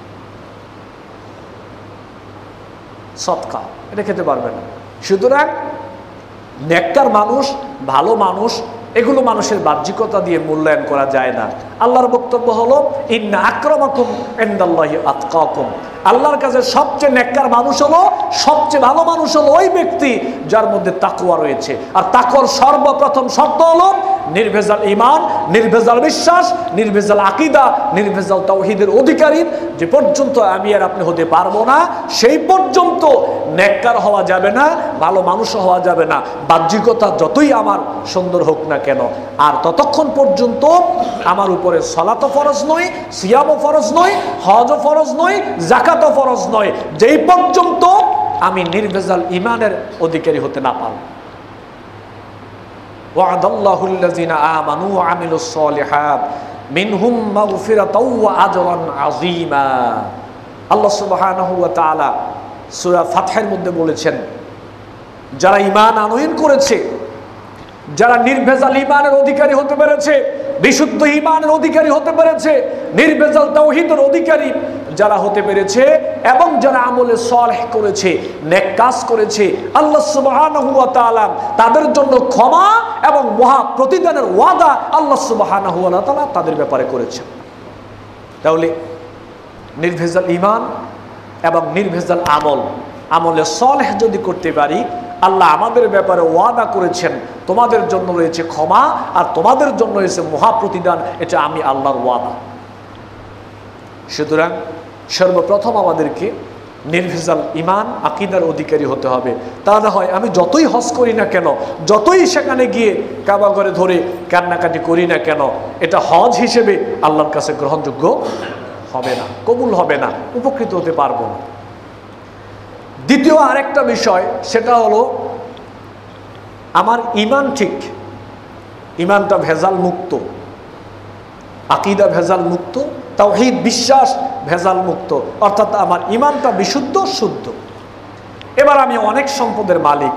সৎকা এটা খেতে পারবে না। সুতরাং নেককার মানুষ, ভালো মানুষ, এগুলো মানুষের বাহ্যিকতা দিয়ে মূল্যায়ন করা যায় না। আল্লাহর বক্তব্য হলো ইন্না আকরামাকুম ইনদাল্লাহি আতকাকুম। আল্লাহর কাছে সবচেয়ে নেককার মানুষ হলো, সবচেয়ে ভালো মানুষ হলো ওই ব্যক্তি যার মধ্যে তাকওয়া রয়েছে। আর তাকওয়ার সর্বপ্রথম শর্ত হলো নির্ভেজাল ঈমান, নির্ভেজাল বিশ্বাস, নির্ভেজাল আকীদা, নির্ভেজাল তাওহীদের অধিকারী যে পর্যন্ত আমি আর আপনি হতে পারবো না, সেই পর্যন্ত নেককার হওয়া যাবে না, ভালো মানুষ হওয়া যাবে না, বাহ্যিকতা যতই আমার সুন্দর হোক না কেন। আর ততক্ষণ পর্যন্ত আমার উপরে সালাতও ফরজ নয়, সিয়ামও ফরজ নয়, হজও ফরজ নয়, যাকাতও ফরজ নয়, যেই পর্যন্ত আমি নির্ভেজাল ঈমানের অধিকারী হতে না পারব। ওয়াদাল্লাহুল্লাযিনা আমানু ওয়া আমিলুস সলিহাত মিনহুম মাগফিরাতাও ওয়া আজরান আযীমা। আল্লাহ সুবহানাহু ওয়া তাআলা সূরা ফাতহের মধ্যে বলেছেন, যারা ঈমান আনয়ন করেছে, যারা নির্ভেজাল ঈমানের অধিকারী হতে পেরেছে, বিশুদ্ধ ঈমানের অধিকারী হতে পেরেছে, নির্ভেজাল তাওহীদের অধিকারী যারা হতে পেরেছে, এবং যারা আমলে সালেহ করেছে, নেক কাজ করেছে, আল্লাহ সুবহানাহু ওয়া তাআলা তাদের জন্য ক্ষমা এবং মহা প্রতিদানের ওয়াদা আল্লাহ সুবহানাহু ওয়া তাআলা তাদের ব্যাপারে করেছেন। তাহলে নির্ভেজাল ঈমান এবং নির্ভেজাল আমল, আমলে সালেহ যদি করতে পারি, আল্লাহ আমাদের ব্যাপারে ওয়াদা করেছেন তোমাদের জন্য রয়েছে ক্ষমা আর তোমাদের জন্য রয়েছে মহা প্রতিদান। এটা আমি আল্লাহর ওয়াদা। সুতরাং সর্বপ্রথম আমাদেরকে নির্ভেজাল ঈমান আকীদার অধিকারী হতে হবে। তা না হয় আমি যতই হজ করি না কেন, যতই সেখানে গিয়ে কাবা ঘরে ধরে কান্নাকাটি করি না কেন, এটা হজ হিসেবে আল্লাহর কাছে গ্রহণযোগ্য হবে না, কবুল হবে না, উপকৃত হতে পারবো না। দ্বিতীয় আরেকটা বিষয়, সেটা হলো আমার ঈমান ঠিক, ঈমানটা ভেজাল মুক্ত, আকীদা ভেজাল মুক্ত, তাওহীদ বিশ্বাস ভেজাল মুক্ত, অর্থাৎ আমার ঈমানটা বিশুদ্ধ শুদ্ধ। এবার আমি অনেক সম্পদের মালিক,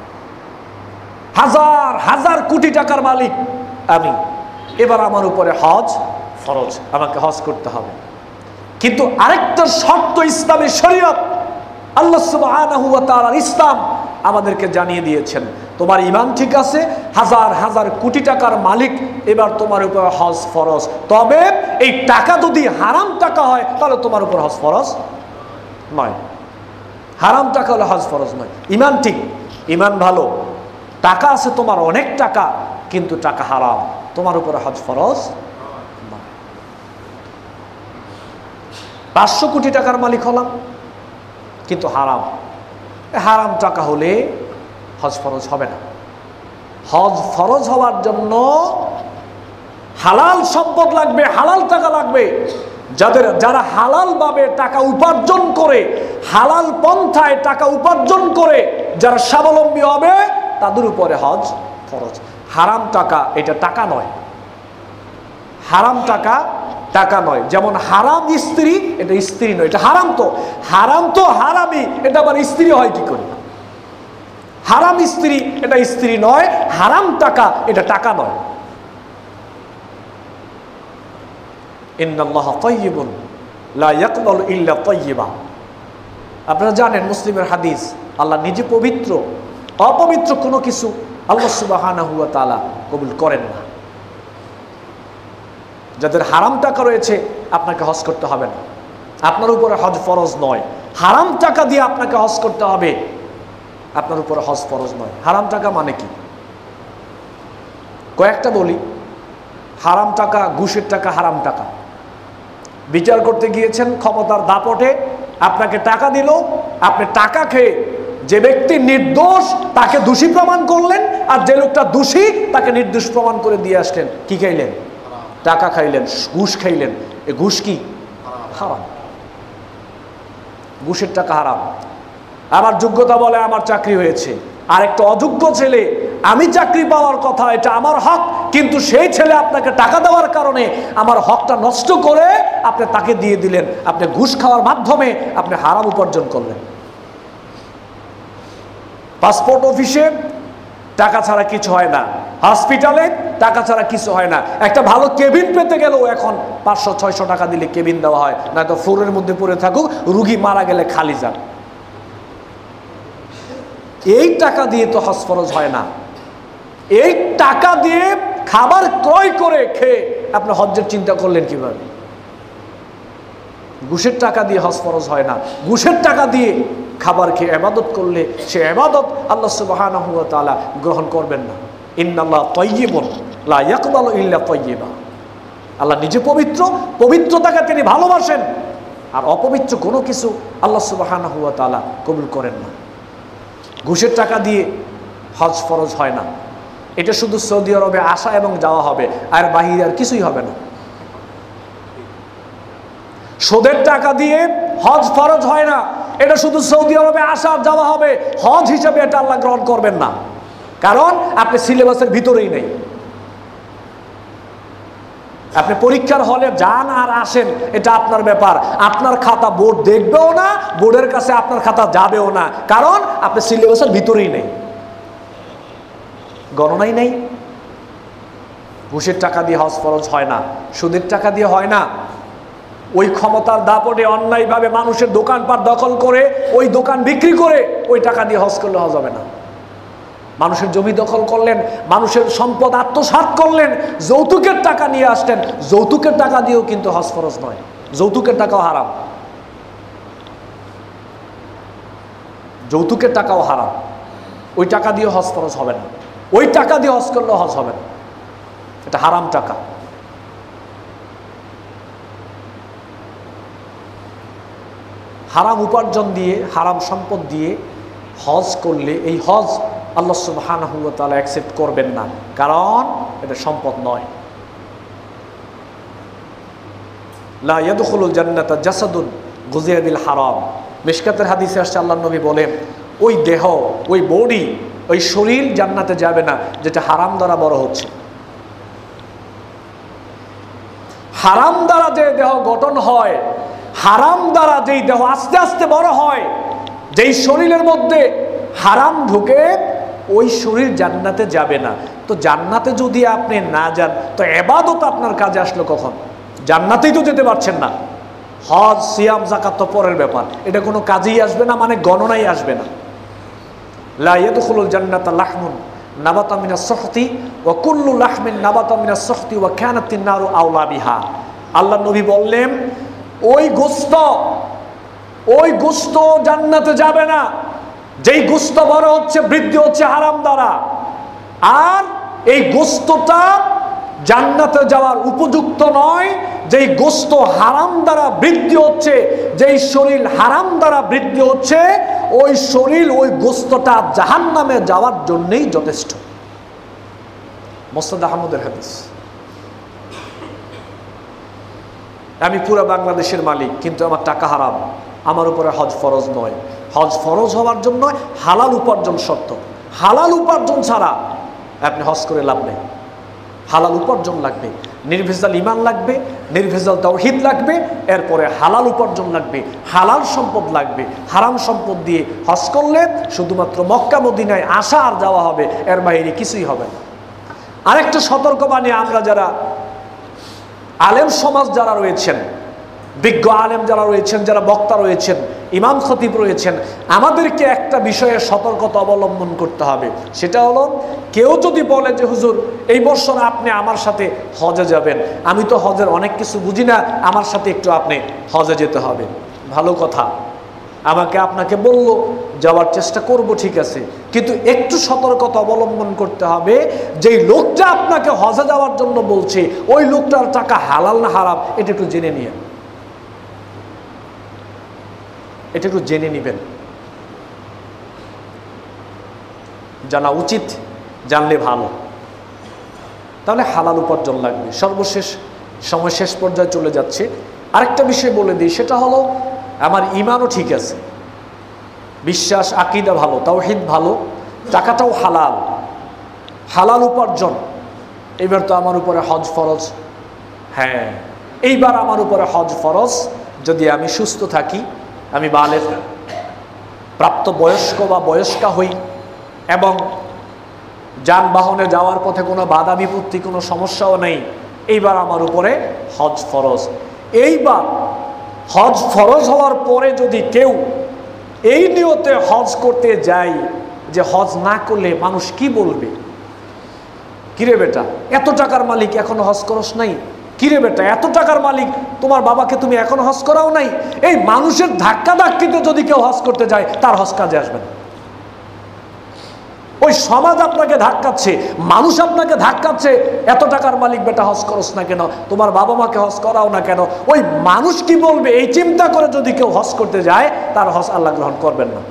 হাজার হাজার কোটি টাকার মালিক আমি, এবার আমার উপরে হজ ফরজ, আমাকে হজ করতে হবে। কিন্তু আরেকটা শর্ত ইসলামী শরীয়ত, আল্লাহ সুবহানাহু ওয়া তাআলার ইসলাম আমাদেরকে জানিয়ে দিয়েছেন, তোমার ঈমান ঠিক আছে, হাজার হাজার কোটি টাকার মালিক, এবার তোমার উপর হজ ফরজ। তবে এই টাকা যদি হারাম টাকা হয় তাহলে তোমার উপর হজ ফরজ নয়। হারাম টাকা হলে হজ ফরজ নয়। ইমান ঠিক, ইমান ভালো, টাকা আছে তোমার অনেক টাকা, কিন্তু টাকা হারাম, তোমার উপরে হজ ফরজ নয়। পাঁচশো কোটি টাকার মালিক হলাম, কিন্তু হারাম, হারাম টাকা হলে হজ ফরজ হবে না। হজ ফরজ হওয়ার জন্য হালাল সম্পদ লাগবে, হালাল টাকা লাগবে। যাদের যারা হালাল ভাবে টাকা উপার্জন করে, হালাল পন্থায় টাকা উপার্জন করে যারা স্বাবলম্বী হবে, তাদের উপরে হজ ফরজ। হারাম টাকা এটা টাকা নয়, হারাম টাকা টাকা নয়। যেমন হারাম স্ত্রী, এটা স্ত্রী নয়, এটা হারাম। তো হারাম তো হারামই, এটা আবার স্ত্রী হয় কি করে? হারাম স্ত্রী, এটা স্ত্রী নয়। হারাম টাকা, এটা টাকা নয়। ইন্নাল্লাহা তাইয়্যিবুন লা ইয়াকবালু ইল্লা তাইয়্যিবা। আপনারা জানেন মুসলিমের হাদিস, আল্লাহ নিজে পবিত্র, অপবিত্র কোনো কিছু আল্লাহ সুবহানাহু ওয়া তাআলা কবুল করেন না। যাদের হারাম টাকা রয়েছে আপনাকে হজ করতে হবে না, আপনার উপরে হজ ফরজ নয়। হারাম টাকা দিয়ে আপনাকে হজ করতে হবে, আপনার উপরে হজ ফরজ নয়। হারাম টাকা মানে কি? কয়েকটা বলি। হারাম টাকা, ঘুষের টাকা হারাম টাকা। বিচার করতে গিয়েছেন, ক্ষমতার দাপটে আপনাকে টাকা দিল, আপনি টাকা খেয়ে যে ব্যক্তি নির্দোষ তাকে দোষী প্রমাণ করলেন, আর যে লোকটা দোষী তাকে নির্দোষ প্রমাণ করে দিয়ে আসলেন। কি খাইলেন? টাকা খাইলেন, ঘুষ খাইলেন। এ ঘুষ কি? হারাম। ঘুষের টাকা হারাম। আমার যোগ্যতা বলে আমার চাকরি হয়েছে, আর একটা অযোগ্য ছেলে, আমি চাকরি পাওয়ার কথা, এটা আমার হক, কিন্তু সেই ছেলে আপনাকে টাকা দেওয়ার কারণে আমার হকটা নষ্ট করে আপনি তাকে দিয়ে দিলেন। আপনি ঘুষ খাওয়ার মাধ্যমে আপনি হারাম উপার্জন করলেন। পাসপোর্ট অফিসে টাকা ছাড়া কিছু হয় না, হসপিটালে টাকা ছাড়া কিছু হয় না। একটা ভালো কেবিন পেতে গেলেও এখন পাঁচশো ছয়শো টাকা দিলে কেবিন দেওয়া হয়, নয়তো ফ্লোরের মধ্যে পড়ে থাকুক, রুগী মারা গেলে খালি যান। এই টাকা দিয়ে তো হজ ফরজ হয় না। এই টাকা দিয়ে খাবার ক্রয় করে খেয়ে আপনি হজ্জের চিন্তা করলেন কিভাবে? ঘুষের টাকা দিয়ে হজ ফরজ হয় না। ঘুষের টাকা দিয়ে খাবার খেয়ে ইবাদত করলে সে ইবাদত আল্লাহ সুবহানাহু ওয়া তাআলা গ্রহণ করবেন না। ইন্নাল্লাহা তাইয়্যিবুন লা ইয়াকবালু ইল্লা তাইয়্যিবা। আল্লাহ নিজে পবিত্র, পবিত্রতাকে তিনি ভালোবাসেন, আর অপবিত্র কোনো কিছু আল্লাহ সুবহানাহু ওয়া তাআলা কবুল করেন না। ঘুষের টাকা দিয়ে হজ ফরজ হয় না। এটা শুধু সৌদি আরবে আসা এবং যাওয়া হবে, আর বাহিরে আর কিছুই হবে না। সুদের টাকা দিয়ে হজ ফরজ হয় না, এটা শুধু সৌদি আরবে আসা আর যাওয়া হবে, হজ হিসাবে এটা আল্লাহ গ্রহণ করবেন না, কারণ আপনি সিলেবাসের ভিতরেই নেই। আপনি পরীক্ষার হলে যান আর আসেন, এটা আপনার ব্যাপার। আপনার খাতা বোর্ড দেখবেও না, বোর্ডের কাছে আপনার খাতা যাবেও না, কারণ আপনি সিলেবাসের ভিতরেই নেই, গণনাই নেই। ঘুষের টাকা দিয়ে হজ ফরজ হয় না, সুদের টাকা দিয়ে হয় না। ওই ক্ষমতার দাপটে অন্যায়ভাবে মানুষের দোকানপাট দখল করে ওই দোকান বিক্রি করে ওই টাকা দিয়ে হজ করলে হজ হবে না। মানুষের জমি দখল করলেন, মানুষের সম্পদ আত্মসাৎ করলেন, যৌতুকের টাকা নিয়ে আসলেন, যৌতুকের টাকা দিয়েও কিন্তু হজ ফরজ নয়। যৌতুকের টাকাও হারাম, যৌতুকের টাকাও হারাম। ওই টাকা দিয়ে হজ ফরজ হবে না, ওই টাকা দিয়ে হজ করলেও হজ হবে না, এটা হারাম টাকা। হারাম উপার্জন দিয়ে, হারাম সম্পদ দিয়ে হজ করলে এই হজ আল্লাহ সুবহানাহু ওয়া তাআলা অ্যাকসেপ্ট করবেন না, কারণ এটা সম্পদ নয়। লা ইয়াদখুলুল জান্নাতা জাসাদুন গুযিয়া বিল হারাম। মিশকাতের হাদিসে আসছে, আল্লাহর নবী বলেন, ওই দেহ, ওই বডি, ওই শরীর জান্নাতে যাবে না যেটা হারাম দ্বারা বড় হচ্ছে। হারাম দ্বারা যে দেহ গঠন হয়, হারাম দ্বারা যেই দেহ আস্তে আস্তে বড় হয়, যেই শরীরের মধ্যে হারাম ঢুকে, ওই শরীর জান্নাতে যাবে না। তো জান্নাতে যদি আপনি না যান, তো ইবাদত আপনার কাজে আসলো কখন? জান্নাতেই তো যেতে পারছেন না। হজ, সিয়াম, যাকাত তো পরের ব্যাপার, এটা কোনো কাজেই আসবে না, মানে গণনাই আসবে না। লা ইয়াদখুলুল জান্নাতা লাহমুন নাবাতা মিনাস সুহতি ওয়া কুল্লু লাহমিন নাবাতা মিনাস সুহতি ওয়া কানাতিন নারু আওলা বিহা। আল্লাহ নবী বললেন, ওই গোশত ওই গোশত জান্নাতে যাবে না যেই গোশত বড় হচ্ছে, বৃদ্ধি হচ্ছে হারাম দ্বারা। আর এই গোশতটা জান্নাতে যাওয়ার উপযুক্ত নয় যেই গোশত হারাম দ্বারা বৃদ্ধি হচ্ছে, যেই শরীর হারাম দ্বারা বৃদ্ধি হচ্ছে, ওই শরীর ওই গোশতটা জাহান্নামে যাওয়ার জন্যই যথেষ্ট। মুসনাদ আহমদের হাদিস। আমি পুরো বাংলাদেশের মালিক, কিন্তু আমার টাকা হারাম, আমার উপরে হজ ফরজ নয়। হজ ফরজ হওয়ার জন্য হালাল উপার্জন শর্ত। হালাল উপার্জন ছাড়া আপনি হজ করে লাভ নেই। হালাল উপার্জন লাগবে, নির্ভেজাল ঈমান লাগবে, নির্ভেজাল তাওহীদ লাগবে, এরপরে হালাল উপার্জন লাগবে, হালাল সম্পদ লাগবে। হারাম সম্পদ দিয়ে হজ করলে শুধুমাত্র মক্কা মদিনায় আসা আর যাওয়া হবে, এর বাইরে কিছুই হবে না। আরেকটা সতর্কবাণী, আমরা যারা আলেম সমাজ যারা রয়েছেন, বিজ্ঞ আলেম যারা রয়েছেন, যারা বক্তা রয়েছেন, ইমাম খতিব রয়েছেন, আমাদেরকে একটা বিষয়ে সতর্কতা অবলম্বন করতে হবে। সেটা হলো, কেউ যদি বলে যে হুজুর এই বছর আপনি আমার সাথে হজে যাবেন, আমি তো হজের অনেক কিছু বুঝি না, আমার সাথে একটু আপনি হজে যেতে হবে। ভালো কথা, আমাকে আপনাকে বলল, যাওয়ার চেষ্টা করব, ঠিক আছে, কিন্তু একটু সতর্কতা অবলম্বন করতে হবে। যেই লোকটা আপনাকে হজে যাওয়ার জন্য বলছে, ওই লোকটার টাকা হালাল না হারাম এটা একটু জেনে নিয়ে এটা একটু জেনে নেবেন। জানা উচিত, জানলে ভালো, তাহলে হালাল উপার্জন লাগবে। সর্বশেষ সময় শেষ পর্যায়ে চলে যাচ্ছে, আরেকটা বিষয় বলে দিই, সেটা হলো আমার ঈমানও ঠিক আছে, বিশ্বাস আকীদা ভালো, তাওহীদ ভালো, টাকাটাও হালাল, হালাল উপার্জন। এইবার তো আমার উপরে হজ ফরজ। হ্যাঁ, এইবার আমার উপরে হজ ফরজ যদি আমি সুস্থ থাকি, আমি বালেগ প্রাপ্ত বয়স্ক বা বয়স্কা হই, এবং যানবাহনে যাওয়ার পথে কোনো বাধা বিপত্তি, কোনো সমস্যাও নেই, এইবার আমার উপরে হজ ফরজ। এইবার হজ ফরজ হওয়ার পরে যদি কেউ এই নিয়তে হজ করতে যায় যে হজ না করলে মানুষ কি বলবে, কিরে বেটা এত টাকার মালিক এখনো হজ করস নাই, কিরে বেটা এত টাকার মালিক তোমার বাবাকে তুমি এখনো হজ করাও নাই, এই মানুষের ধাক্কা ধাক্কিতে যদি কেউ হজ করতে যায় তার হজ কাজে আসবে না। ওই সমাজ আপনাকে ধাক্কাচ্ছে, মানুষ আপনাকে ধাক্কাচ্ছে, এত টাকার মালিক বেটা হজ করস না কেন, তোমার বাবা মাকে হজ করাও না কেন, ওই মানুষ কি বলবে এই চিন্তা করে যদি কেউ হজ করতে যায় তার হজ আল্লাহ গ্রহণ করবেন না।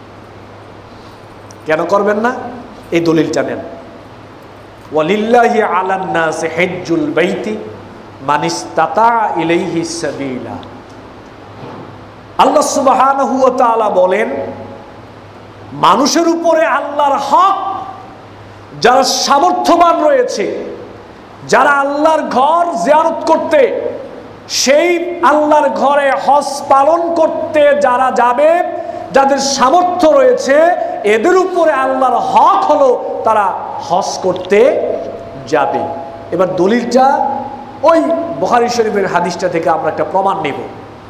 কেন করবেন না? এই দলিলটা নেন, ওয়ালিল্লাহি আলান নাসি হিজ্জুল বাইতি মান ইসতাতা ইলাইহি সাবিলা। আল্লাহ সুবহানাহু ওয়া তাআলা বলেন, মানুষের উপরে আল্লাহর হক, যারা সামর্থ্যবান রয়েছে, যারা আল্লাহর ঘর জিয়ারত করতে, সেই আল্লাহর ঘরে হজ পালন করতে যারা যাবে, যাদের সামর্থ্য রয়েছে, এদের উপরে আল্লাহর হক হলো তারা হজ করতে যাবে। এবার দলিলটা ওই বুখারী শরীফের হাদিসটা থেকে আমরা একটা প্রমাণ নেব।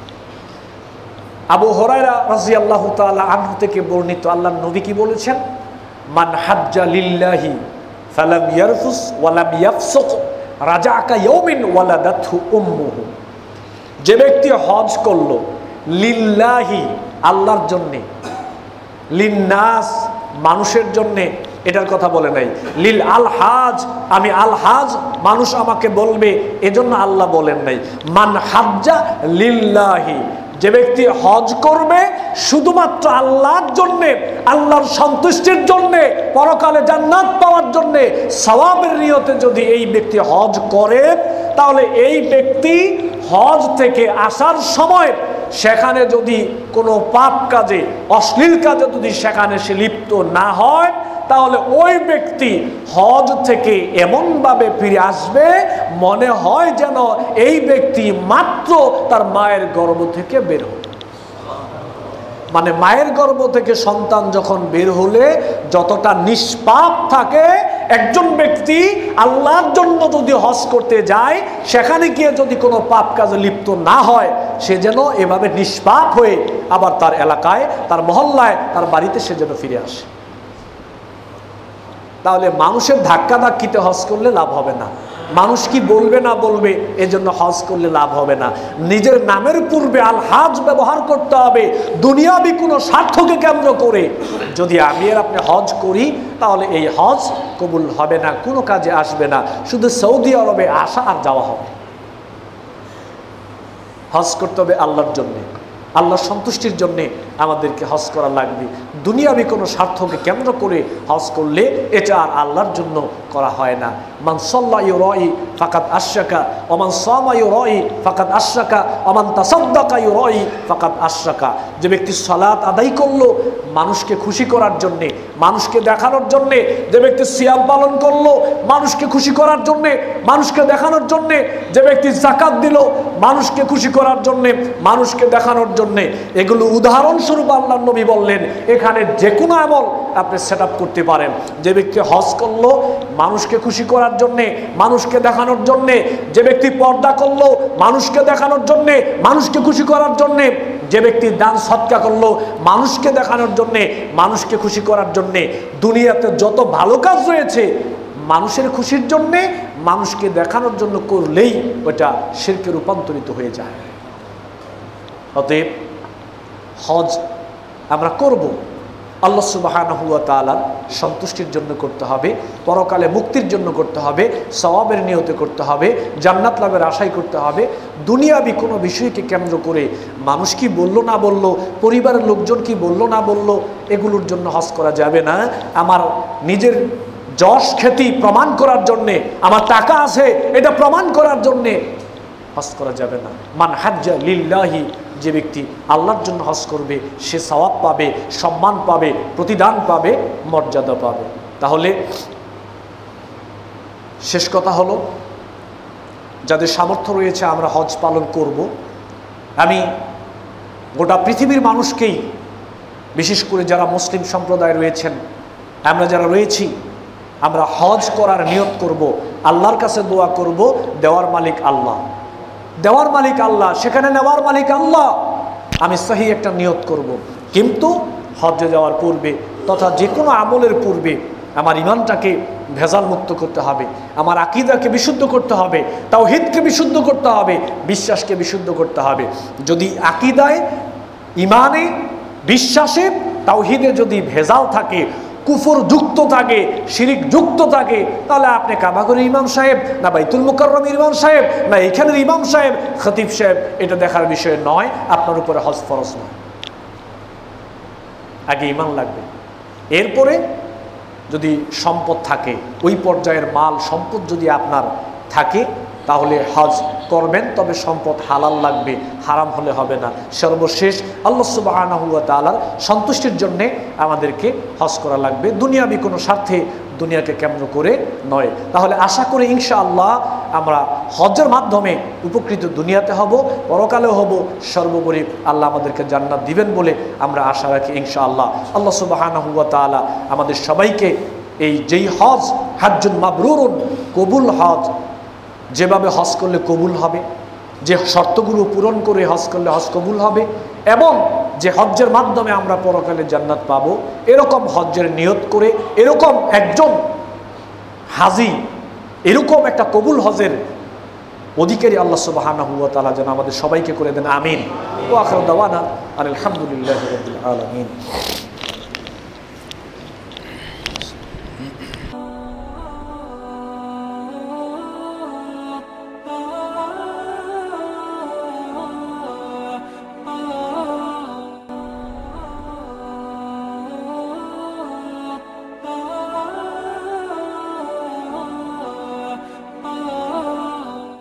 আবু হুরায়রা রাদিয়াল্লাহু তাআলা আনহু থেকে বর্ণিত, আল্লাহর নবী কি বলেছেন, মান হাজ্জা লিল্লাহি ফালাম ইয়ারফুস ওয়ালাম ইয়াফসুক রাজাকা ইয়াউমিন ওয়ালাদাতহু উম্মুহু। যে ব্যক্তি হজ করলো লিল্লাহি আল্লাহর জন্যে, লিন্নাস মানুষের জন্যে, এটার কথা বলে নাই, লিল আল হাজ আমি আল হাজ মানুষ আমাকে বলবে এজন্য আল্লাহ বলেন নাই। মান হাজ্জা লিল্লাহি, যে ব্যক্তি হজ করবে শুধুমাত্র আল্লাহর জন্যে, আল্লাহর সন্তুষ্টির জন্যে, পরকালে জান্নাত পাওয়ার জন্যে, সওয়াবের নিয়তে যদি এই ব্যক্তি হজ করে, তাহলে এই ব্যক্তি হজ থেকে আসার সময় সেখানে যদি কোনো পাপ কাজে, অশ্লীল কাজে যদি সেখানে সে লিপ্ত না হয়, তাহলে ওই ব্যক্তি হজ থেকে এমনভাবে ফিরে আসবে মনে হয় যেন এই ব্যক্তি মাত্র তার মায়ের গর্ভ থেকে বের হল। মানে মায়ের গর্ভ থেকে সন্তান যখন বের হলে যতটা নিষ্পাপ থাকে, একজন ব্যক্তি আল্লাহর জন্য যদি হজ করতে যায়, সেখানে গিয়ে যদি কোনো পাপ কাজে লিপ্ত না হয়, সে যেন এভাবে নিষ্পাপ হয়ে আবার তার এলাকায়, তার মহল্লায়, তার বাড়িতে সে যেন ফিরে আসে। তাহলে মানুষের ধাক্কা ধাক্কিতে হজ করলে লাভ হবে না। মানুষ কি বলবে না বলবে এজন্য হজ করলে লাভ হবে না। নিজের নামের পূর্বে আল হাজ ব্যবহার করতে হবে দুনিয়াবি কোনো স্বার্থকে কেন্দ্র করে। যদি আমি আর আপনি হজ করি তাহলে এই হজ কবুল হবে না, কোনো কাজে আসবে না, শুধু সৌদি আরবে আসা আর যাওয়া হবে। হজ করতে হবে আল্লাহর জন্যে, আল্লাহর সন্তুষ্টির জন্যে আমাদেরকে হজ করা লাগবে। দুনিয়াবি কোনো স্বার্থকে কেন্দ্র করে হজ করলে এটা আর আল্লাহর জন্য করা হয় না। মান সাল্লা ইউরাই ফাকাত আশরাকা ওয়া মান সামা ইউরাই ফাকাত আশরাকা ওয়া মান তাসাদ্দাকা ইউরাই ফাকাত আশরাকা। যে ব্যক্তি সালাত আদায় করলো মানুষকে খুশি করার জন্যে, মানুষকে দেখানোর জন্যে, যে ব্যক্তি সিয়াম পালন করলো মানুষকে খুশি করার জন্যে, মানুষকে দেখানোর জন্যে, যে ব্যক্তি যাকাত দিল মানুষকে খুশি করার জন্যে, মানুষকে দেখানোর জন্যে, এগুলো উদাহরণস্বরূপ আল্লাহর নবী বললেন এখানে যে কোনো আমল আপনি সেট আপ করতে পারেন। যে ব্যক্তি হজ করলো মানুষকে খুশি করার জন্যে, মানুষকে দেখানোর জন্যে, যে ব্যক্তি পর্দা করলো মানুষকে দেখানোর জন্যে, মানুষকে খুশি করার জন্যে, যে ব্যক্তি দান সৎকা করলো মানুষকে দেখানোর জন্যে, মানুষকে খুশি করার জন্যে, দুনিয়াতে যত ভালো কাজ রয়েছে মানুষের খুশির জন্যে, মানুষকে দেখানোর জন্য করলেই ওটা শিরকে রূপান্তরিত হয়ে যায়। অতএব হজ আমরা করব আল্লাহ সুবহানাহু ওয়া তাআলার সন্তুষ্টির জন্য করতে হবে, পরকালে মুক্তির জন্য করতে হবে, সওয়াবের নিয়তে করতে হবে, জান্নাত লাভের আশায় করতে হবে। দুনিয়াবি কোনো বিষয়কে কেন্দ্র করে মানুষ কি বললো না বললো, পরিবারের লোকজন কি বললো না বললো, এগুলোর জন্য হজ করা যাবে না। আমার নিজের যশ খ্যাতি প্রমাণ করার জন্যে, আমার টাকা আছে এটা প্রমাণ করার জন্যে হজ করা যাবে না। মান হাজ্জা লিল্লাহি, যে ব্যক্তি আল্লাহর জন্য হজ করবে সে সওয়াব পাবে, সম্মান পাবে, প্রতিদান পাবে, মর্যাদা পাবে। তাহলে শেষ কথা হলো, যাদের সামর্থ্য রয়েছে আমরা হজ পালন করব। আমি গোটা পৃথিবীর মানুষকেই, বিশেষ করে যারা মুসলিম সম্প্রদায় রয়েছেন, আমরা যারা রয়েছি, আমরা হজ করার নিয়ত করব, আল্লাহর কাছে দোয়া করব, দেওয়ার মালিক আল্লাহ, দেওয়ার মালিক আল্লাহ, সেখানে নেওয়ার মালিক আল্লাহ। আমি সহি একটা নিয়ত করব। কিন্তু হজ্জে যাওয়ার পূর্বে তথা যে কোনো আমলের পূর্বে আমার ইমানটাকে ভেজাল মুক্ত করতে হবে, আমার আকীদাকে বিশুদ্ধ করতে হবে, তাওহীদকে বিশুদ্ধ করতে হবে, বিশ্বাসকে বিশুদ্ধ করতে হবে। যদি আকীদায়, ইমানে, বিশ্বাসে, তাওহীদে যদি ভেজাল থাকে, কুফর যুক্ত থাকে, শিরিক যুক্ত থাকে, তাহলে আপনি কাবাগরের ইমাম সাহেব না বাইতুল মুকাররমের ইমাম সাহেব না এখানের ইমাম সাহেব, খতিব সাহেব, এটা দেখার বিষয় নয়। আপনার উপরে হজ ফরজ নয়। আগে ইমান লাগবে, এরপরে যদি সম্পদ থাকে, ওই পর্যায়ের মাল সম্পদ যদি আপনার থাকে তাহলে হজ করবেন, তবে সম্পদ হালাল লাগবে, হারাম হলে হবে না। সর্বশেষ আল্লাহ সুবহানাহু ওয়া তাআলার সন্তুষ্টির জন্যে আমাদেরকে হজ করা লাগবে, দুনিয়াবি কোনো স্বার্থে, দুনিয়াকে কেন্দ্র করে নয়। তাহলে আশা করি ইনশাআল্লাহ আমরা হজের মাধ্যমে উপকৃত দুনিয়াতে হব, পরকালেও হব, সর্বোপরি আল্লাহ আমাদেরকে জান্নাত দিবেন বলে আমরা আশা রাখি ইনশাআল্লাহ। আল্লাহ সুবহানাহু ওয়া তাআলা আমাদের সবাইকে এই যেই হজ হাজ্জুন মাবরুরুন, কবুল হজ, যেভাবে হজ করলে কবুল হবে, যে শর্তগুলো পূরণ করে হজ করলে হজ কবুল হবে, এবং যে হজ্জের মাধ্যমে আমরা পরকালে জান্নাত পাবো, এরকম হজ্জের নিয়ত করে এরকম একজন হাজি, এরকম একটা কবুল হজের অধিকারী আল্লাহ সুবহানাহু ওয়া তাআলা যেন আমাদের সবাইকে করে দেন। আমিন। ওয়া আখিরু দাওয়ানা আলহামদুলিল্লাহি রাব্বিল আলামিন।